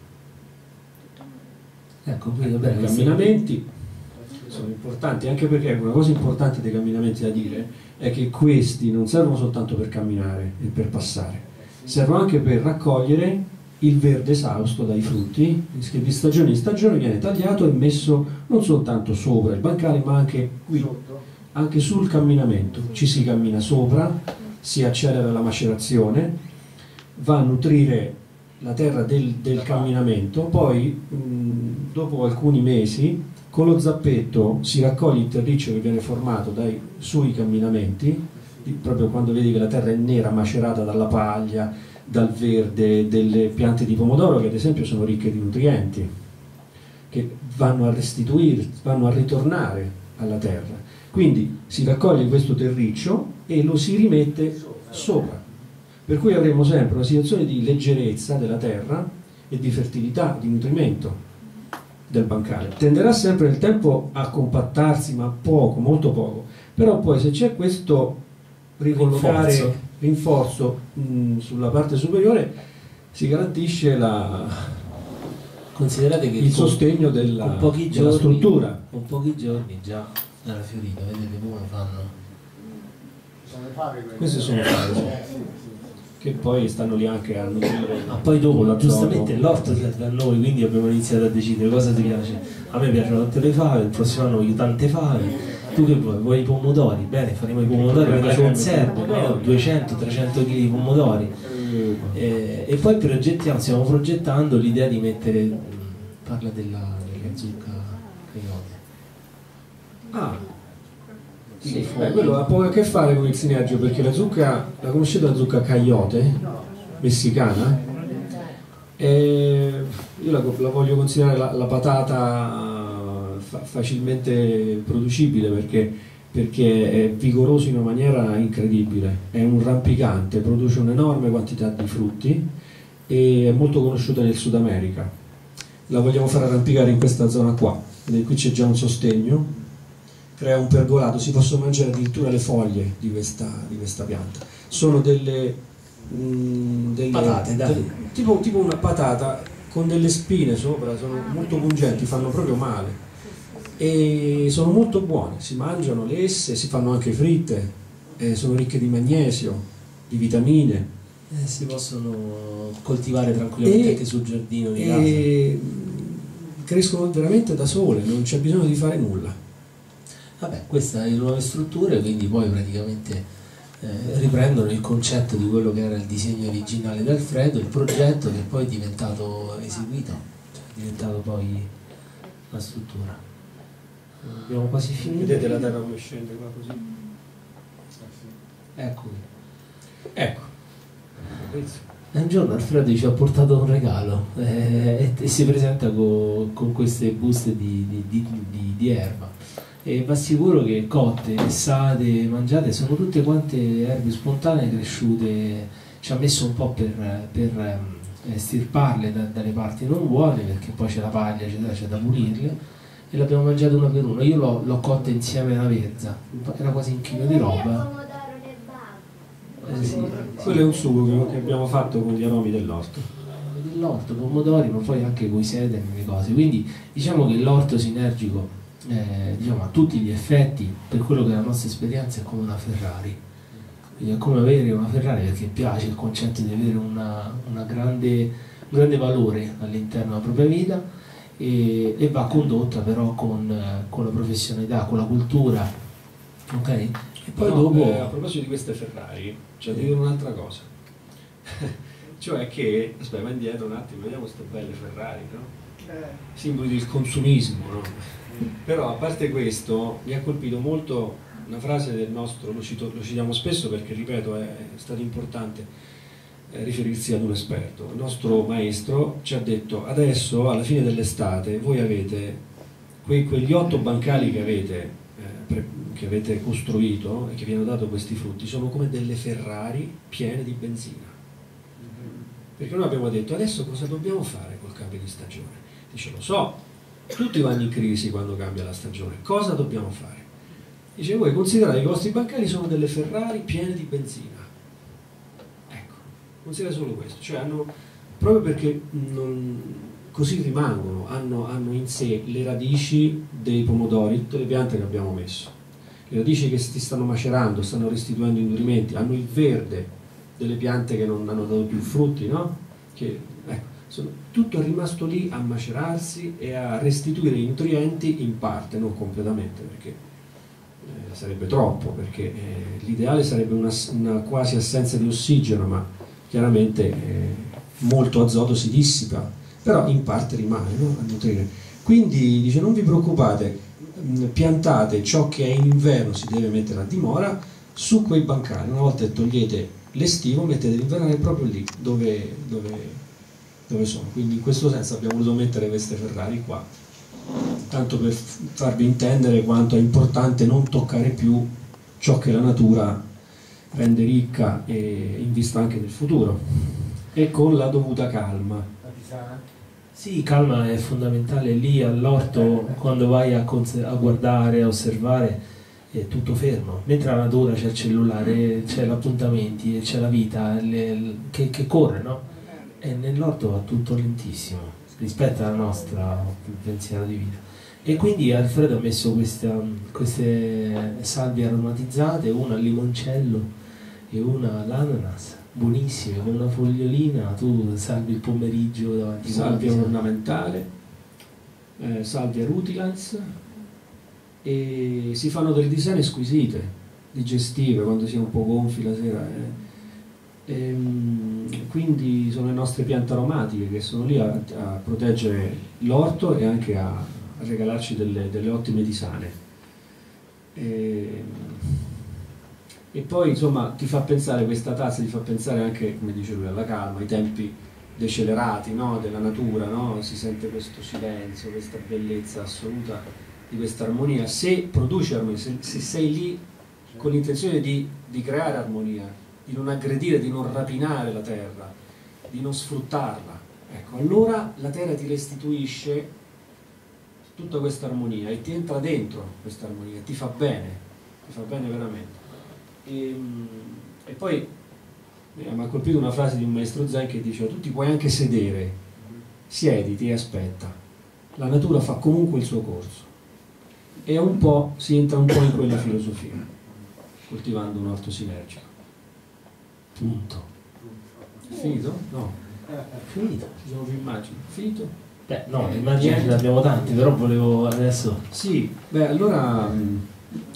Ecco, quindi vabbè, i camminamenti sono importanti, anche perché una cosa importante dei camminamenti da dire è che questi non servono soltanto per camminare e per passare, servono anche per raccogliere il verde esausto dai frutti, che di stagione in stagione viene tagliato e messo non soltanto sopra il bancale ma anche qui, anche sul camminamento. Ci si cammina sopra, si accelera la macerazione, va a nutrire la terra del, del camminamento, poi mh, dopo alcuni mesi con lo zappetto si raccoglie il terriccio che viene formato dai sui camminamenti, proprio quando vedi che la terra è nera, macerata dalla paglia, dal verde, delle piante di pomodoro che ad esempio sono ricche di nutrienti, che vanno a restituire, vanno a ritornare alla terra. Quindi si raccoglie questo terriccio e lo si rimette sopra. Per cui avremo sempre una situazione di leggerezza della terra e di fertilità, di nutrimento del bancale. Tenderà sempre nel tempo a compattarsi, ma poco, molto poco. Però poi se c'è questo ricollocare rinforzo, rinforzo mh, sulla parte superiore, si garantisce la, considerate che il con, sostegno della, con pochi della giorni, struttura. Con pochi giorni già era fiorito, vedete come fanno? Sono le fave, queste sono le fave, sì. Che poi stanno lì anche a nutrire. Ma poi dopo giustamente l'orto serve a noi, quindi abbiamo iniziato a decidere cosa ti piace. A me piacciono tante le fave, il prossimo anno voglio tante fave. Tu che vuoi? Vuoi i pomodori? Bene, faremo i pomodori per la conserva, duecento trecento chili di pomodori. E, e poi progettiamo, stiamo progettando l'idea di mettere, parla della, della zucca caiote. Ah, sì, beh, quello ha poco a che fare con il sinergio, perché la zucca, la conoscete la zucca caiote? Messicana? E io la, la voglio considerare la, la patata fa, facilmente producibile perché, perché è vigoroso in una maniera incredibile, è un rampicante, produce un'enorme quantità di frutti e è molto conosciuta nel Sud America. La vogliamo far arrampicare in questa zona qua, vedete, qui c'è già un sostegno, crea un pergolato, si possono mangiare addirittura le foglie di questa, di questa pianta. Sono delle, mh, delle patate, dai. Delle, tipo, tipo una patata con delle spine sopra, sono molto pungenti, fanno proprio male e sono molto buone, si mangiano le esse, si fanno anche fritte, eh, sono ricche di magnesio, di vitamine. Eh, si possono coltivare tranquillamente e, anche sul giardino di e casa. Crescono veramente da sole, non c'è bisogno di fare nulla. Vabbè, queste sono le nuove strutture, quindi poi praticamente eh, riprendono il concetto di quello che era il disegno originale di Alfredo, il progetto che poi è diventato eseguito, cioè è diventato poi la struttura. Abbiamo quasi finito. Vedete la terra come scende qua così? Ecco. Ecco. E un giorno Alfredo ci ha portato un regalo eh, e, e si presenta co, con queste buste di, di, di, di, di erba. E va sicuro che cotte, lessate, mangiate sono tutte quante erbe spontanee cresciute. Ci ha messo un po' per, per eh, stirparle da, dalle parti non buone, perché poi c'è la paglia, eccetera, c'è da pulirle, e l'abbiamo mangiate una per una. Io l'ho, l'ho cotta insieme alla verza, era quasi un chilo di roba. Eh, sì, quello è un sugo che abbiamo fatto con gli aromi dell'orto. Dell'orto, pomodori, ma poi anche con i sedani e le cose. Quindi diciamo che l'orto sinergico Eh, diciamo, a tutti gli effetti, per quello che è la nostra esperienza, è come una Ferrari. Quindi è come avere una Ferrari, perché piace il concetto di avere una, una grande, un grande valore all'interno della propria vita, e, e va condotta però con, con la professionalità, con la cultura, ok? E poi no, dopo eh, a proposito di queste Ferrari c'è da dire un'altra cosa. Cioè che, aspetta, va indietro un attimo, vediamo queste belle Ferrari, no? Simboli del consumismo, no? Però a parte questo mi ha colpito molto una frase del nostro, lo, cito, lo citiamo spesso perché, ripeto, è, è stato importante eh, riferirsi ad un esperto. Il nostro maestro ci ha detto: adesso alla fine dell'estate voi avete quei, quegli otto bancali che avete, eh, pre, che avete costruito e che vi hanno dato questi frutti, sono come delle Ferrari piene di benzina. Perché noi abbiamo detto: adesso cosa dobbiamo fare col cambio di stagione? Dice: lo so, tutti vanno in crisi quando cambia la stagione, cosa dobbiamo fare? Dice: voi considerate che i vostri bancali sono delle Ferrari piene di benzina. Ecco, considerate solo questo, cioè hanno, proprio perché non, così rimangono, hanno, hanno in sé le radici dei pomodori, tutte le piante che abbiamo messo, le radici che si stanno macerando, stanno restituendo indurimenti, hanno il verde delle piante che non hanno dato più frutti, no? Che, ecco, sono, tutto è rimasto lì a macerarsi e a restituire i nutrienti in parte, non completamente, perché eh, sarebbe troppo, perché eh, l'ideale sarebbe una, una quasi assenza di ossigeno, ma chiaramente eh, molto azoto si dissipa, però in parte rimane, no? A nutrire. Quindi dice: non vi preoccupate, piantate ciò che è in inverno si deve mettere a dimora su quei bancali. Una volta che togliete l'estivo, mettete l'invernale proprio lì dove, dove dove sono. Quindi in questo senso abbiamo voluto mettere queste Ferrari qua, tanto per farvi intendere quanto è importante non toccare più ciò che la natura rende ricca e in vista anche del futuro, e con la dovuta calma. sì, calma è fondamentale. Lì all'orto, quando vai a, a guardare, a osservare, è tutto fermo, mentre la natura c'è il cellulare, c'è gli appuntamenti, c'è la vita le, che, che corre, no? E nell'orto va tutto lentissimo rispetto alla nostra pensiero di vita. E quindi Alfredo ha messo questa, queste salvie aromatizzate, una al limoncello e una all'ananas, buonissime, con una fogliolina. Tu salvi il pomeriggio davanti a salvia ornamentale, eh, salvia rutilans, e si fanno delle tisane squisite, digestive, quando si è un po' gonfi la sera. Eh. E, quindi sono le nostre piante aromatiche che sono lì a, a proteggere l'orto e anche a, a regalarci delle, delle ottime tisane. E, e poi insomma ti fa pensare, questa tazza ti fa pensare anche, come dice lui, alla calma, ai tempi decelerati, no? Della natura, no? Si sente questo silenzio, questa bellezza assoluta di questa armonia. Se produce armonia, se, se sei lì con l'intenzione di, di creare armonia, di non aggredire, di non rapinare la terra, di non sfruttarla, ecco, allora la terra ti restituisce tutta questa armonia e ti entra dentro questa armonia, ti fa bene, ti fa bene veramente. E, e poi eh, mi ha colpito una frase di un maestro zen che diceva: tu ti puoi anche sedere, siediti e aspetta, la natura fa comunque il suo corso. E un po' si entra un po' in quella filosofia, coltivando un orto sinergico. Punto. È finito? No. È finito. Ci sono più immagini. Finito? Beh, no, immagini ce ne abbiamo tanti, però volevo adesso. Sì, beh, allora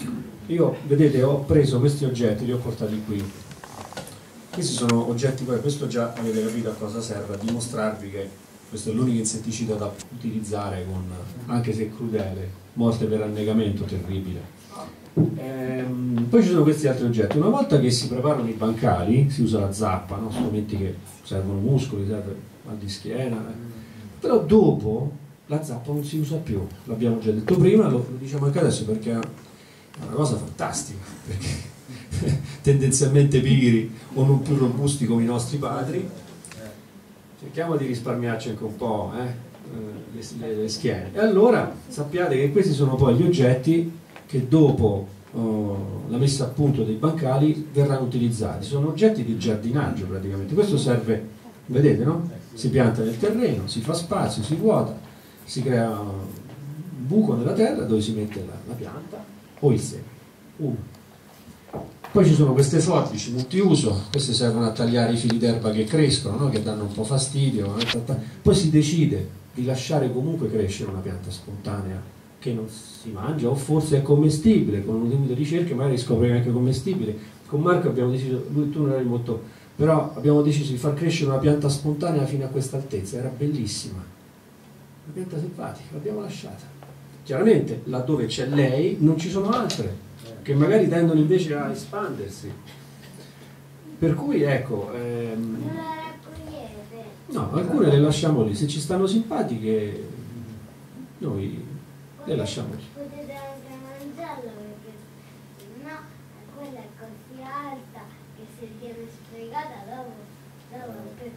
io vedete ho preso questi oggetti, li ho portati qui. Questi sono oggetti, poi questo già avete capito a cosa serve, a dimostrarvi che questo è l'unico insetticida da utilizzare con, anche se crudele, morte per annegamento terribile. Ehm, poi ci sono questi altri oggetti. Una volta che si preparano i bancali si usa la zappa, no? Strumenti che servono muscoli, serve mal di schiena, eh. Però dopo la zappa non si usa più, l'abbiamo già detto prima, lo, lo diciamo anche adesso perché è una cosa fantastica, perché tendenzialmente pigri o non più robusti come i nostri padri, cerchiamo di risparmiarci anche un po' eh, le, le, le schiene. E allora sappiate che questi sono poi gli oggetti che dopo oh, la messa a punto dei bancali verranno utilizzati. Sono oggetti di giardinaggio praticamente. Questo serve, vedete, no? Si pianta nel terreno, si fa spazio, si vuota, si crea un buco nella terra dove si mette la, la pianta o il seme. Uno. Poi ci sono queste forbici multiuso, queste servono a tagliare i fili d'erba che crescono, no? Che danno un po' fastidio. Poi si decide di lasciare comunque crescere una pianta spontanea che non si mangia o forse è commestibile, con un limite di ricerche magari scopre che è anche commestibile. Con Marco abbiamo deciso, lui tu non eri molto, però abbiamo deciso di far crescere una pianta spontanea fino a questa altezza, era bellissima, una pianta simpatica, l'abbiamo lasciata. Chiaramente laddove c'è lei non ci sono altre che magari tendono invece a espandersi, per cui ecco ehm, Non la raccogliete? no, alcune le lasciamo lì, se ci stanno simpatiche noi le lasciamo lì. Potete anche mangiarla perché no, quella è così alta che se viene sprecata dopo, dopo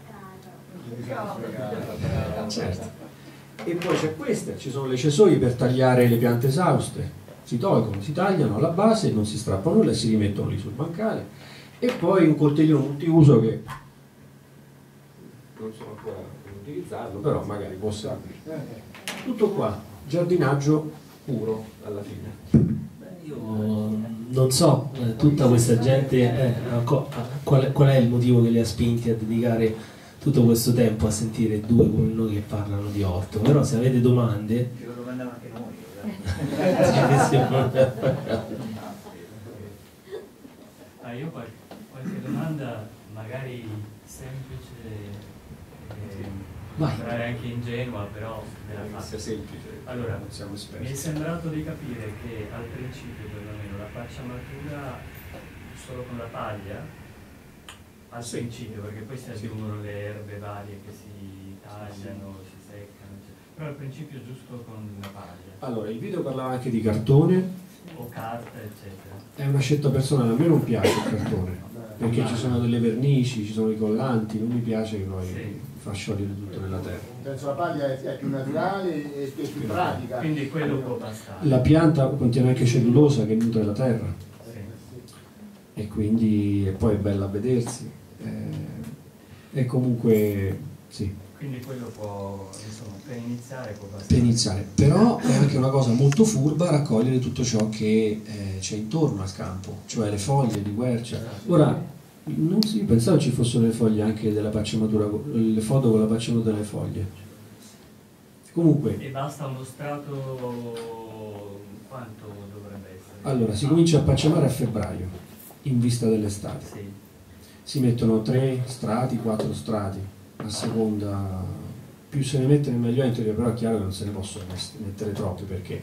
è un peccato. Certo. E poi c'è questa, ci sono le cesoie per tagliare le piante esauste, si tolgono, si tagliano alla base, non si strappa nulla e si rimettono lì sul bancale. E poi un coltellino multiuso che non so ancora come utilizzarlo, però magari può servire. Tutto qua, giardinaggio puro alla fine. Io non so, eh, tutta questa gente, eh, co- qual, qual è il motivo che li ha spinti a dedicare tutto questo tempo a sentire due come noi che parlano di orto, però se avete domande... Ce lo domandiamo anche noi. Ah, io qualche, qualche domanda magari semplice, eh, magari anche ingenua, però me la faccio. semplice. Allora, non siamo esperti. mi è sembrato di capire che al principio perlomeno la pacciamatura solo con la paglia, al sì. principio, perché poi si aggiungono le erbe varie che si tagliano, si seccano, eccetera. Però al principio giusto con la paglia. Allora, il video parlava anche di cartone. O carta, eccetera. È una scelta personale, a me non piace il cartone, perché ci sono delle vernici, ci sono i collanti, non mi piace che poi sì. fa sciogliere tutto nella terra. Penso la paglia è più naturale e più pratica. Quindi quello può bastare. La pianta contiene anche cellulosa che nutre la terra. Sì. E quindi e poi è bella a vedersi. E comunque sì. Quindi quello può, insomma, per iniziare può bastare. Per iniziare, però è anche una cosa molto furba raccogliere tutto ciò che eh, c'è intorno al campo, cioè le foglie di quercia. Ora, non si pensavo ci fossero le foglie anche della pacciamatura, le foto con la pacciamatura delle foglie. Comunque. E basta uno strato, quanto dovrebbe essere? Allora, si comincia a pacciamare a febbraio, in vista dell'estate. Sì. Si mettono tre strati, quattro strati. A seconda, più se ne mette meglio in teoria, però è chiaro che non se ne possono mettere troppi perché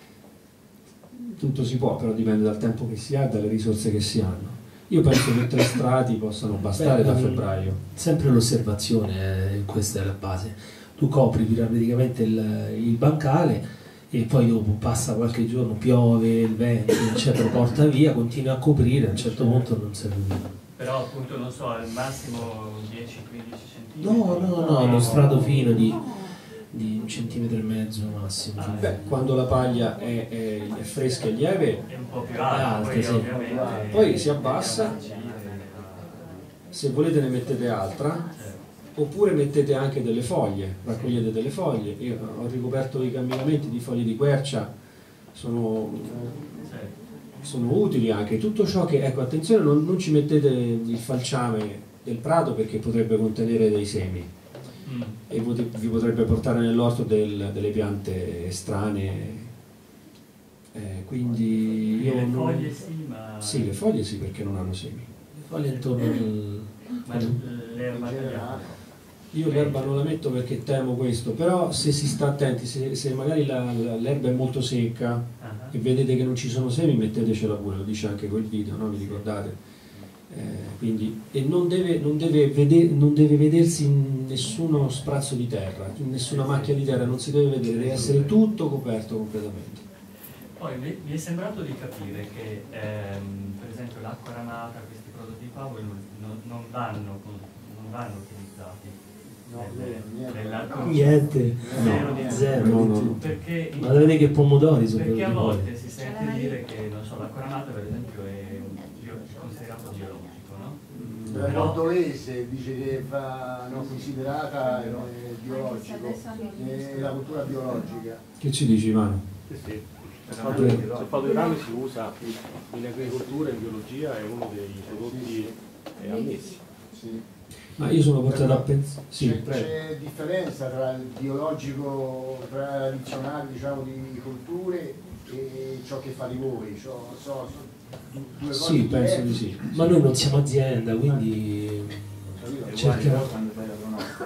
tutto si può, però dipende dal tempo che si ha e dalle risorse che si hanno. Io penso che tre strati possano bastare. Beh, da febbraio. Sempre l'osservazione, eh, questa è la base. Tu copri praticamente il, il bancale e poi dopo passa qualche giorno, piove, il vento, eccetera, porta via, continui a coprire, a un certo punto non serve più. Però appunto non so, al massimo dieci quindici centimetri. No, no, no, uno strato fino di, di un centimetro e mezzo massimo. Ah, beh, quando la paglia è, è, è fresca e lieve è un po' più alta, poi, sì. ovviamente poi si abbassa, se volete ne mettete altra, oppure mettete anche delle foglie, raccogliete delle foglie. Io ho ricoperto i camminamenti di foglie di quercia, sono... sono utili anche, tutto ciò che, ecco attenzione, non, non ci mettete il falciame del prato perché potrebbe contenere dei semi mm. e vi potrebbe portare nell'orto del, delle piante estranee Eh, quindi io le non... foglie sì, ma... Sì, le foglie sì, perché non hanno semi. Le foglie intorno al... Ma l'erba tagliata? Io l'erba non la metto perché temo questo, però se si sta attenti, se, se magari l'erba è molto secca uh-huh. e vedete che non ci sono semi, mettetecela pure, lo dice anche quel video, no? Vi ricordate? Eh, quindi, e non deve, non, deve veder, non deve vedersi in nessuno sprazzo di terra, in nessuna macchia di terra, non si deve vedere, deve essere tutto coperto completamente. Poi mi, mi è sembrato di capire che ehm, per esempio l'acqua ranata, questi prodotti qua voi non, non, non, vanno, non vanno utilizzati. No, nella... niente, zero no, di zero, no, no, no. Perché, ma vedete che pomodori sono perché a venuti volte fuori. si sente dire che non so, l'acqua ranata per esempio è bio, considerato biologico, no? Il Nordolese dice che va non considerata eh, biologico, è la cultura biologica. Che ci dici, Ivano? Sì, sì. Il sulfato di rame si usa in agricoltura, in biologia, è uno dei prodotti eh, ammessi. Sì. Ma io sono portato a pensare... Sì, c'è, c'è differenza tra il biologico tradizionale, diciamo, di culture e ciò che fa di voi? Cioè, so, so, due cose sì, penso di sì. Ma noi non siamo azienda, quindi cerchiamo... Quando fai la pronostica,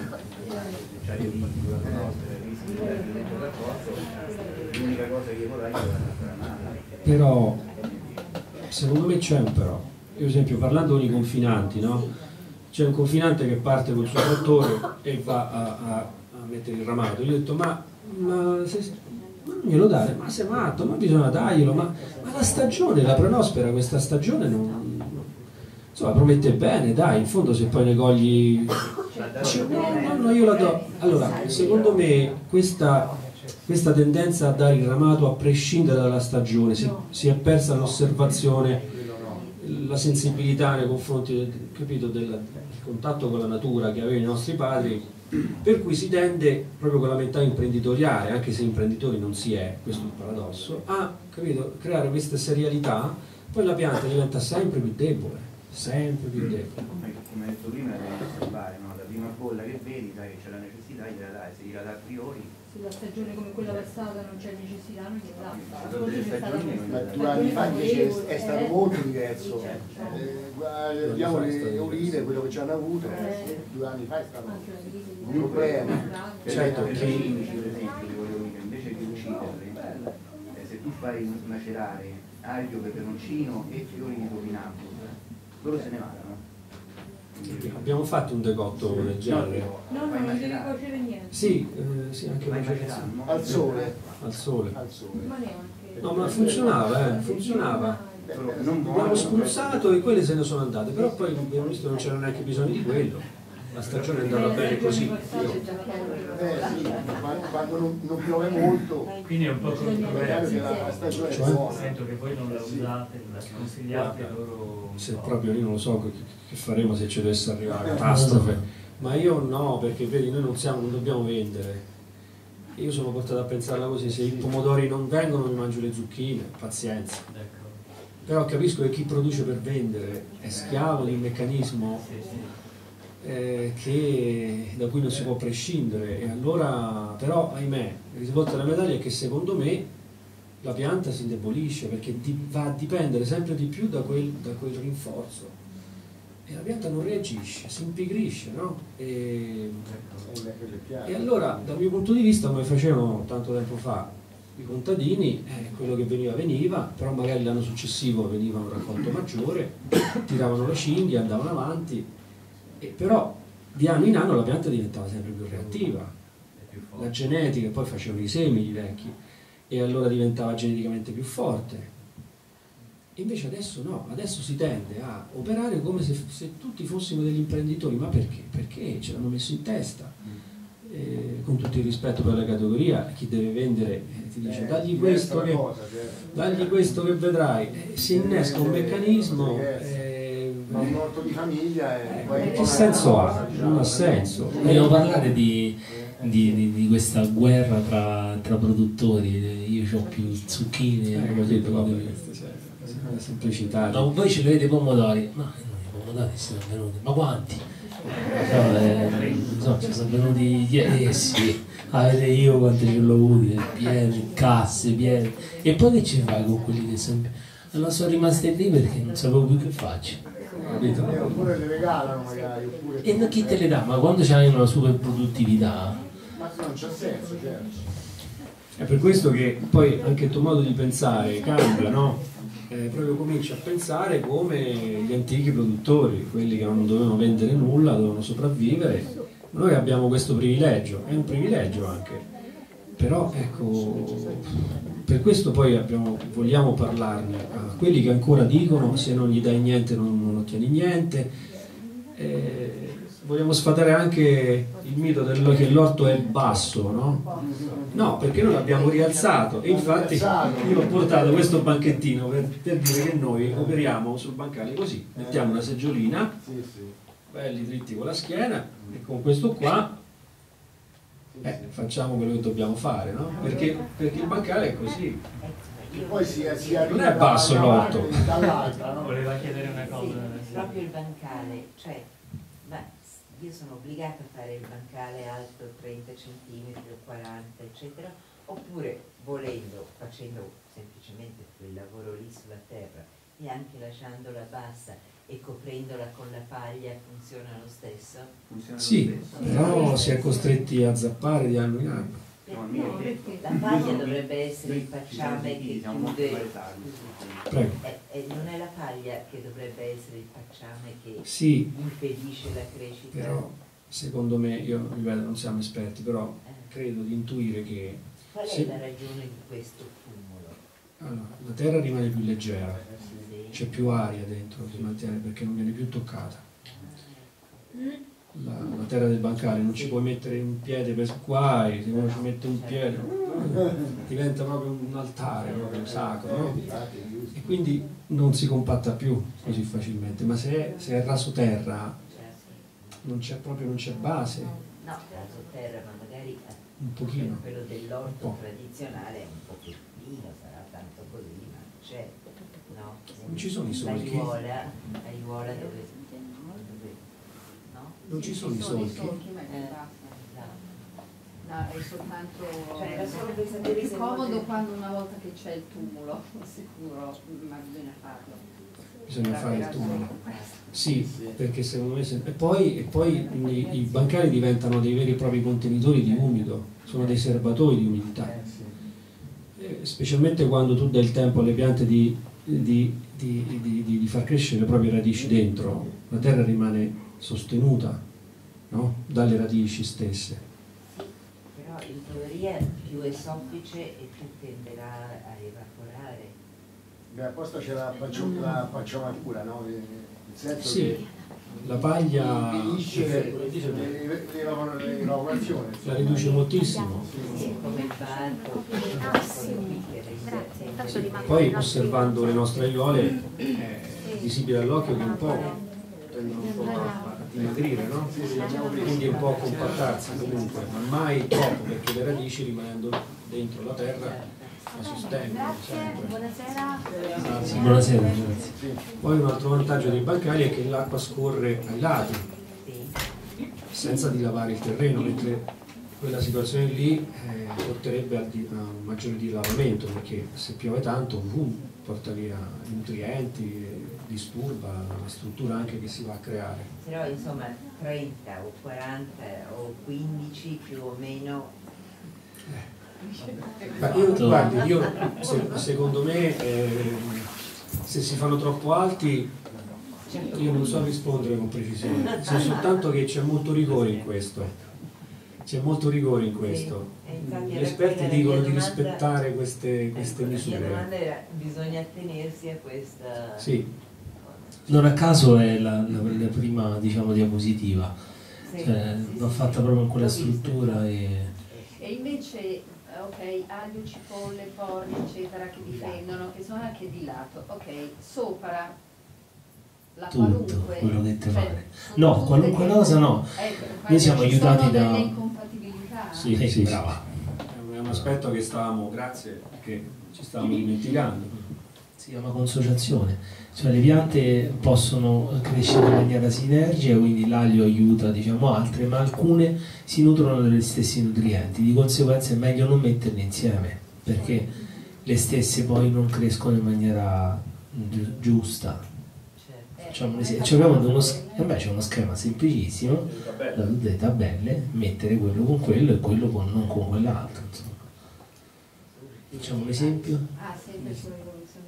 c'hai i rischi, la pronostica, i rischi del raccolto, l'unica cosa che vorrai è la. Però, secondo me c'è un però. Io, per esempio, parlando con i confinanti, no? C'è un confinante che parte col suo trattore e va a, a, a mettere il ramato. Io ho detto, ma, ma, se, ma non glielo dare, ma sei matto, ma bisogna darglielo, ma, ma la stagione, la Pronospera, questa stagione non, insomma, promette bene, dai, in fondo se poi ne cogli... Dice, no, no, no, io la do. Allora, secondo me questa, questa tendenza a dare il ramato a prescindere dalla stagione, si, si è persa l'osservazione, la sensibilità nei confronti del, capito, del, del contatto con la natura che avevano i nostri padri, per cui si tende proprio con la mentalità imprenditoriale, anche se imprenditori non si è, questo è il paradosso, a, capito, creare questa serialità, poi la pianta diventa sempre più debole, sempre più debole. Come detto prima, devi osservare, no? La prima bolla che vedi, sai che c'è la necessità, gliela dai, se gliela dà a priori. Se la stagione come quella passata non c'è necessità, non gliela dà. Sono delle stagioni, ma due anni fa invece è stato molto diverso. Eh, vediamo le olive, quello che ci hanno avuto, due anni fa è stato un problema. Certo, che indici, per esempio, le olive, invece di ucciderle, eh, se tu fai macerare aglio, peperoncino e fiori di topinato, loro se ne vanno. Abbiamo fatto un decotto del genere. No, no, non devi cuocere niente. Sì, eh, sì, anche macerazione. Al sole. Al sole. Al sole. Ma neanche. No, ma funzionava, eh, funzionava. Abbiamo spruzzato e quelle se ne sono andate, però poi abbiamo visto che non c'era neanche bisogno di quello. La stagione è andata bene così. Eh, sì, quando non, non piove molto, quindi è un po' controverso. la stagione è Cioè? buona. Sento che voi non la usate, la consigliate Guarda, loro. se proprio io non lo so che, che faremo se ci dovesse arrivare la catastrofe, ma io no, perché vedi, noi non siamo, non dobbiamo vendere. Io sono portato a pensarla così, se i pomodori non vengono mi mangio le zucchine, pazienza. Però capisco che chi produce per vendere è schiavo di un meccanismo eh, che, da cui non si può prescindere, e allora però ahimè il risvolto della medaglia è che secondo me la pianta si indebolisce perché di, va a dipendere sempre di più da quel, da quel rinforzo e la pianta non reagisce, si impigrisce, no? E, e allora dal mio punto di vista, come facevano tanto tempo fa i contadini, eh, quello che veniva veniva, però magari l'anno successivo veniva un raccolto maggiore, tiravano la cinghia, andavano avanti, e però di anno in anno la pianta diventava sempre più reattiva, la genetica, poi facevano i semi i vecchi e allora diventava geneticamente più forte. E invece adesso no, adesso si tende a operare come se, se tutti fossimo degli imprenditori. Ma perché? Perché ce l'hanno messo in testa. Eh, con tutto il rispetto per la categoria, chi deve vendere eh, ti dice dagli questo che, dagli questo che vedrai, eh, si innesca un meccanismo, eh, ma un orto di famiglia è eh, che senso ha? Non ha senso. Vogliamo parlare di, di, di, di questa guerra tra, tra produttori, io ho più zucchine, eh, capito, vabbè, la semplicità. No, voi ce l'avete i pomodori, ma no, i pomodori sono venuti, ma quanti? No, eh, no, ci sono venuti ieri, eh sì, a vedere io quante ce l'ho avuti, piene, casse, piene. E poi che ci fai con quelli che sempre... Non sono rimaste lì perché non sapevo più che faccio. Capito? Oppure le regalano magari. Oppure E non chi te le dà? Ma quando c'hai una super produttività... Ma non c'ha senso, certo. È per questo che poi anche il tuo modo di pensare cambia, no? Eh, proprio cominci a pensare come gli antichi produttori, quelli che non dovevano vendere nulla, dovevano sopravvivere. Noi abbiamo questo privilegio, è un privilegio anche, però ecco, per questo poi abbiamo, vogliamo parlarne a quelli che ancora dicono se non gli dai niente non, non ottieni niente. Eh, vogliamo sfatare anche il mito del, che l'orto è basso, no? No, perché noi l'abbiamo rialzato e infatti io ho portato questo banchettino per, per dire che noi operiamo sul bancale così, mettiamo una seggiolina, belli dritti con la schiena e con questo qua eh, facciamo quello che dobbiamo fare, no? Perché, perché il bancale è così. E poi si, si arriva non è basso l'orto. dall'altra, no? Voleva chiedere una cosa. Sì, proprio il bancale, cioè, ma io sono obbligata a fare il bancale alto trenta centimetri o quaranta, eccetera, oppure volendo, facendo semplicemente quel lavoro lì sulla terra e anche lasciandola bassa e coprendola con la paglia funziona lo stesso? Funziona sì, lo stesso. Però si è costretti a zappare di anno in anno. No, la paglia dovrebbe essere il pacciame che chiude. Prego. E, e non è la paglia che dovrebbe essere il pacciame che sì, impedisce la crescita. Però secondo me, io ripeto, non siamo esperti, però eh. credo di intuire che... Qual è se... la ragione di questo cumulo? Allora, la terra rimane più leggera, sì. C'è più aria dentro, si mantiene perché non viene più toccata. La, la terra del bancale non ci puoi mettere un piede per qua e se uno ci mette un piede diventa proprio un altare proprio sacro, no? E quindi non si compatta più così facilmente, ma se è, se è raso terra non c'è proprio, non c'è base. No, raso terra, ma magari un pochino, quello dell'orto tradizionale è un pochettino, sarà tanto così, ma c'è, no? Non ci sono i solchi. Aiuola, aiuola dove... Non ci sono i solchi. No, è soltanto cioè, era solo per sapere è se comodo volete... quando una volta che c'è il tumulo, sicuro, ma bisogna farlo. Bisogna fare il tumulo. Sì, perché secondo me se... e poi, e poi i, i bancali diventano dei veri e propri contenitori di umido, sono dei serbatoi di umidità. Eh, specialmente quando tu dai il tempo alle piante di, di, di, di, di, di far crescere le proprie radici dentro, la terra rimane sostenuta, no? Dalle radici stesse. Però in teoria più è soffice e più tenderà a evaporare. Beh, apposta c'è la, la pacciamatura, no? Nel senso sì, che la paglia l'evaporazione la riduce moltissimo. Sì, come il barco. Poi osservando le nostre aiuole è visibile all'occhio che un po' tendono un po' a dimagrire, no? Quindi un po' a compattarsi comunque, ma mai troppo perché le radici rimanendo dentro la terra la sostengono sempre. Buonasera. Grazie. Buonasera, grazie. Poi un altro vantaggio dei bancali è che l'acqua scorre ai lati senza dilavare il terreno, mentre quella situazione lì eh, porterebbe a, di, a un maggiore dilavamento, perché se piove tanto boom, porta via i nutrienti, disturba la struttura anche che si va a creare. Però insomma trenta o quaranta o quindici più o meno. Eh. Beh, io, guardi, io se, secondo me eh, se si fanno troppo alti io non so rispondere con precisione, so soltanto che c'è molto rigore in questo, c'è molto rigore in questo. Gli esperti dicono di rispettare queste, queste misure. La domanda era, bisogna attenersi a questa... Sì. Non a caso è la, la, la prima, diciamo, diapositiva, sì, cioè, sì, l'ho sì, fatta sì, proprio in quella sì, struttura e... e invece ok, aglio, cipolle, porri eccetera che difendono, che sono anche di lato, ok, sopra la tutto qualunque, quello che te cioè, pare. No, qualunque cosa no. Ecco, noi siamo ci aiutati sono da... delle incompatibilità. Sì, sì, sì, brava. È un aspetto che stavamo, grazie, che ci stavamo dimenticando. si chiama consociazione, cioè le piante possono crescere in maniera sinergica, quindi l'aglio aiuta diciamo altre, ma alcune si nutrono degli stessi nutrienti, di conseguenza è meglio non metterle insieme perché le stesse poi non crescono in maniera gi giusta. Facciamo un esempio, c'è uno, eh uno schema semplicissimo, da tutte le tabelle, mettere quello con quello e quello con, non con quell'altro. Facciamo un esempio? Ah, sempre sull'evoluzione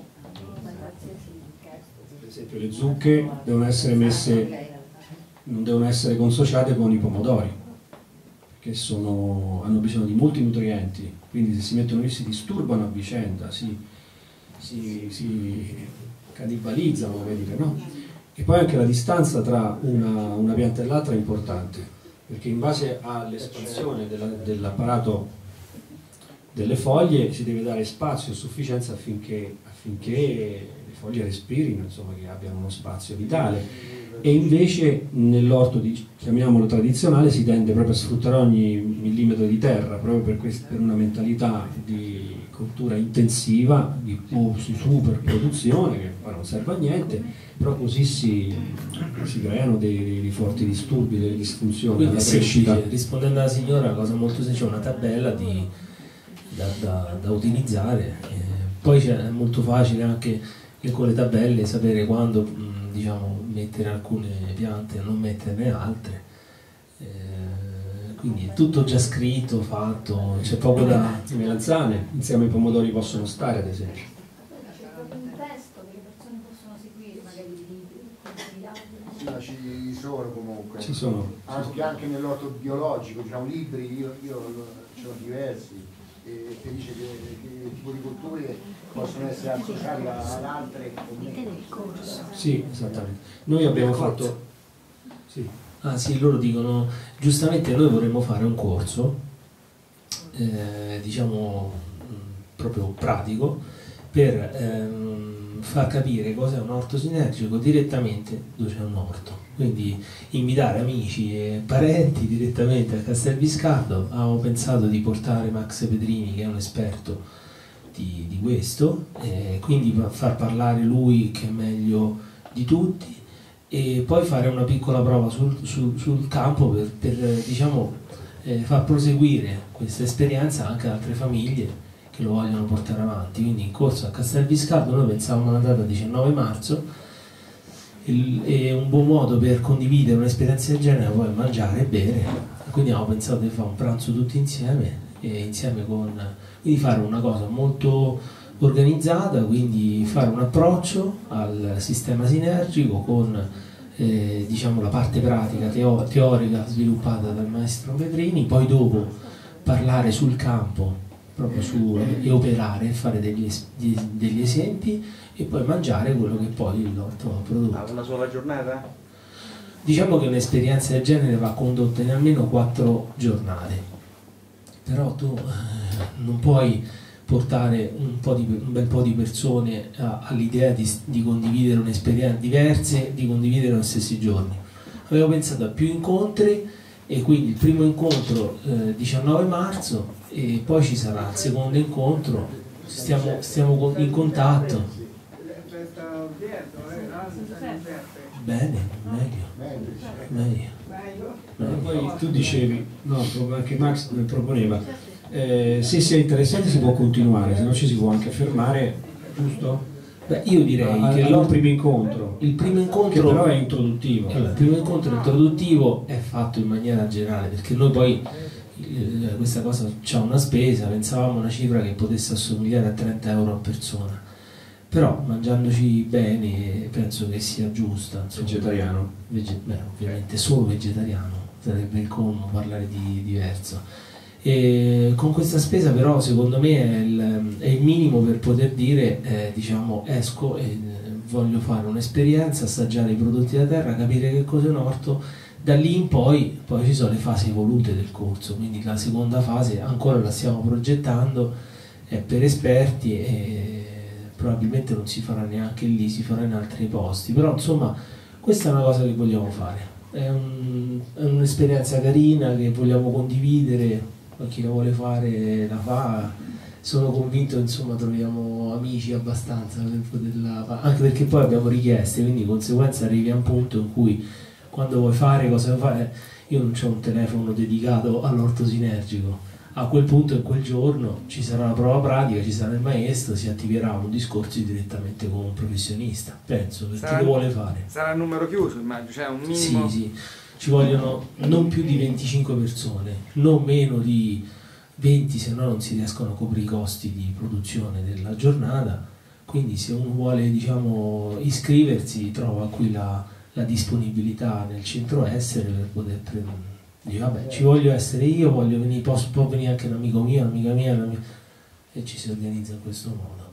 Per esempio le zucche devono essere messe, non devono essere consociate con i pomodori, perché sono, hanno bisogno di molti nutrienti, quindi se si mettono lì si disturbano a vicenda, si, si, si cannibalizzano, come dire, no? E poi anche la distanza tra una, una pianta e l'altra è importante, perché in base all'espansione dell'apparato delle foglie si deve dare spazio a sufficienza affinché, affinché le foglie respirino, insomma, che abbiano uno spazio vitale. E invece nell'orto, chiamiamolo tradizionale, si tende proprio a sfruttare ogni millimetro di terra, proprio per, questo, per una mentalità di coltura intensiva, di super produzione, che poi non serve a niente, però così si, si creano dei, dei forti disturbi, delle disfunzioni. Quindi alla crescita. Rispondendo alla signora, una cosa molto semplice, una tabella di, da, da, da utilizzare, eh, poi è molto facile anche con le tabelle sapere quando mh, diciamo, mettere alcune piante e non metterne altre, eh, quindi è tutto già scritto, fatto, c'è poco da... Le melanzane insieme ai pomodori possono stare, ad esempio. C'è proprio un testo che le persone possono seguire, magari di libri. Sì, ma ci sono comunque. Ci sono. Anche, anche nell'orto biologico, diciamo libri, io, io ce l'ho diversi, e che dice che, che tipo di culture possono essere associate ad altre. Sì, esattamente. Noi abbiamo fatto... Sì. Ah sì, loro dicono, giustamente noi vorremmo fare un corso, eh, diciamo, mh, proprio pratico, per ehm, far capire cos'è un orto sinergico direttamente dove c'è un orto. Quindi invitare amici e parenti direttamente a Castelbiscardo. Avevo pensato di portare Max Pedrini, che è un esperto di, di questo, eh, quindi far parlare lui che è meglio di tutti, e poi fare una piccola prova sul, sul, sul campo per, per diciamo, eh, far proseguire questa esperienza anche ad altre famiglie che lo vogliono portare avanti. Quindi in corso a Castelbiscardo noi pensavamo una data diciannove marzo, è un buon modo per condividere un'esperienza del genere, poi mangiare e bere, quindi abbiamo pensato di fare un pranzo tutti insieme, e insieme con, quindi fare una cosa molto organizzata, quindi fare un approccio al sistema sinergico con eh, diciamo la parte pratica teo teorica sviluppata dal maestro Pedrini, poi dopo parlare sul campo proprio su, e operare, fare degli, degli esempi, e poi mangiare quello che poi l'orto ha prodotto. Ah, una sola giornata? Diciamo che un'esperienza del genere va condotta in almeno quattro giornate, però tu eh, non puoi portare un, po di, un bel po' di persone all'idea di, di condividere un'esperienza diverse, di condividere negli stessi giorni. Avevo pensato a più incontri, e quindi il primo incontro eh, diciannove marzo, e poi ci sarà il secondo incontro, stiamo, stiamo in contatto. Bene, meglio, meglio. meglio. Poi tu dicevi, no, anche Max proponeva, eh, se si è interessati si può continuare, se no ci si può anche fermare, giusto? Beh, io direi no, che il primo incontro, il primo incontro che però è introduttivo. Allora, il primo incontro introduttivo è fatto in maniera generale, perché noi poi eh, questa cosa c'ha una spesa, pensavamo una cifra che potesse assomigliare a trenta euro a persona, però mangiandoci bene penso che sia giusta. Insomma, vegetariano? Vege beh, ovviamente solo vegetariano, sarebbe incommodo parlare di diverso. E con questa spesa però secondo me è il, è il minimo per poter dire eh, diciamo esco e eh, voglio fare un'esperienza, assaggiare i prodotti da terra, capire che cos'è un orto. Da lì in poi, poi ci sono le fasi evolute del corso, quindi la seconda fase ancora la stiamo progettando, è per esperti e probabilmente non si farà neanche lì, si farà in altri posti, però insomma questa è una cosa che vogliamo fare, è un'esperienza un carina che vogliamo condividere. Chi la vuole fare la fa, sono convinto, insomma, troviamo amici abbastanza per poterla, anche perché poi abbiamo richieste, quindi di conseguenza arrivi a un punto in cui quando vuoi fare, cosa vuoi fare, io non ho un telefono dedicato all'orto sinergico. A quel punto, in quel giorno, ci sarà la prova pratica, ci sarà il maestro, si attiverà un discorso direttamente con un professionista, penso, perché sarà, lo vuole fare. Sarà un numero chiuso, immagino, cioè un minimo... Sì, sì, ci vogliono non più di venticinque persone, non meno di venti, se no non si riescono a coprire i costi di produzione della giornata, quindi se uno vuole, diciamo, iscriversi, trova qui la, la disponibilità nel centro essere per poter prendere. Dice, vabbè, ci voglio essere io, voglio venire, posso, può venire anche un amico mio, un'amica mia, un'amica... e ci si organizza in questo modo.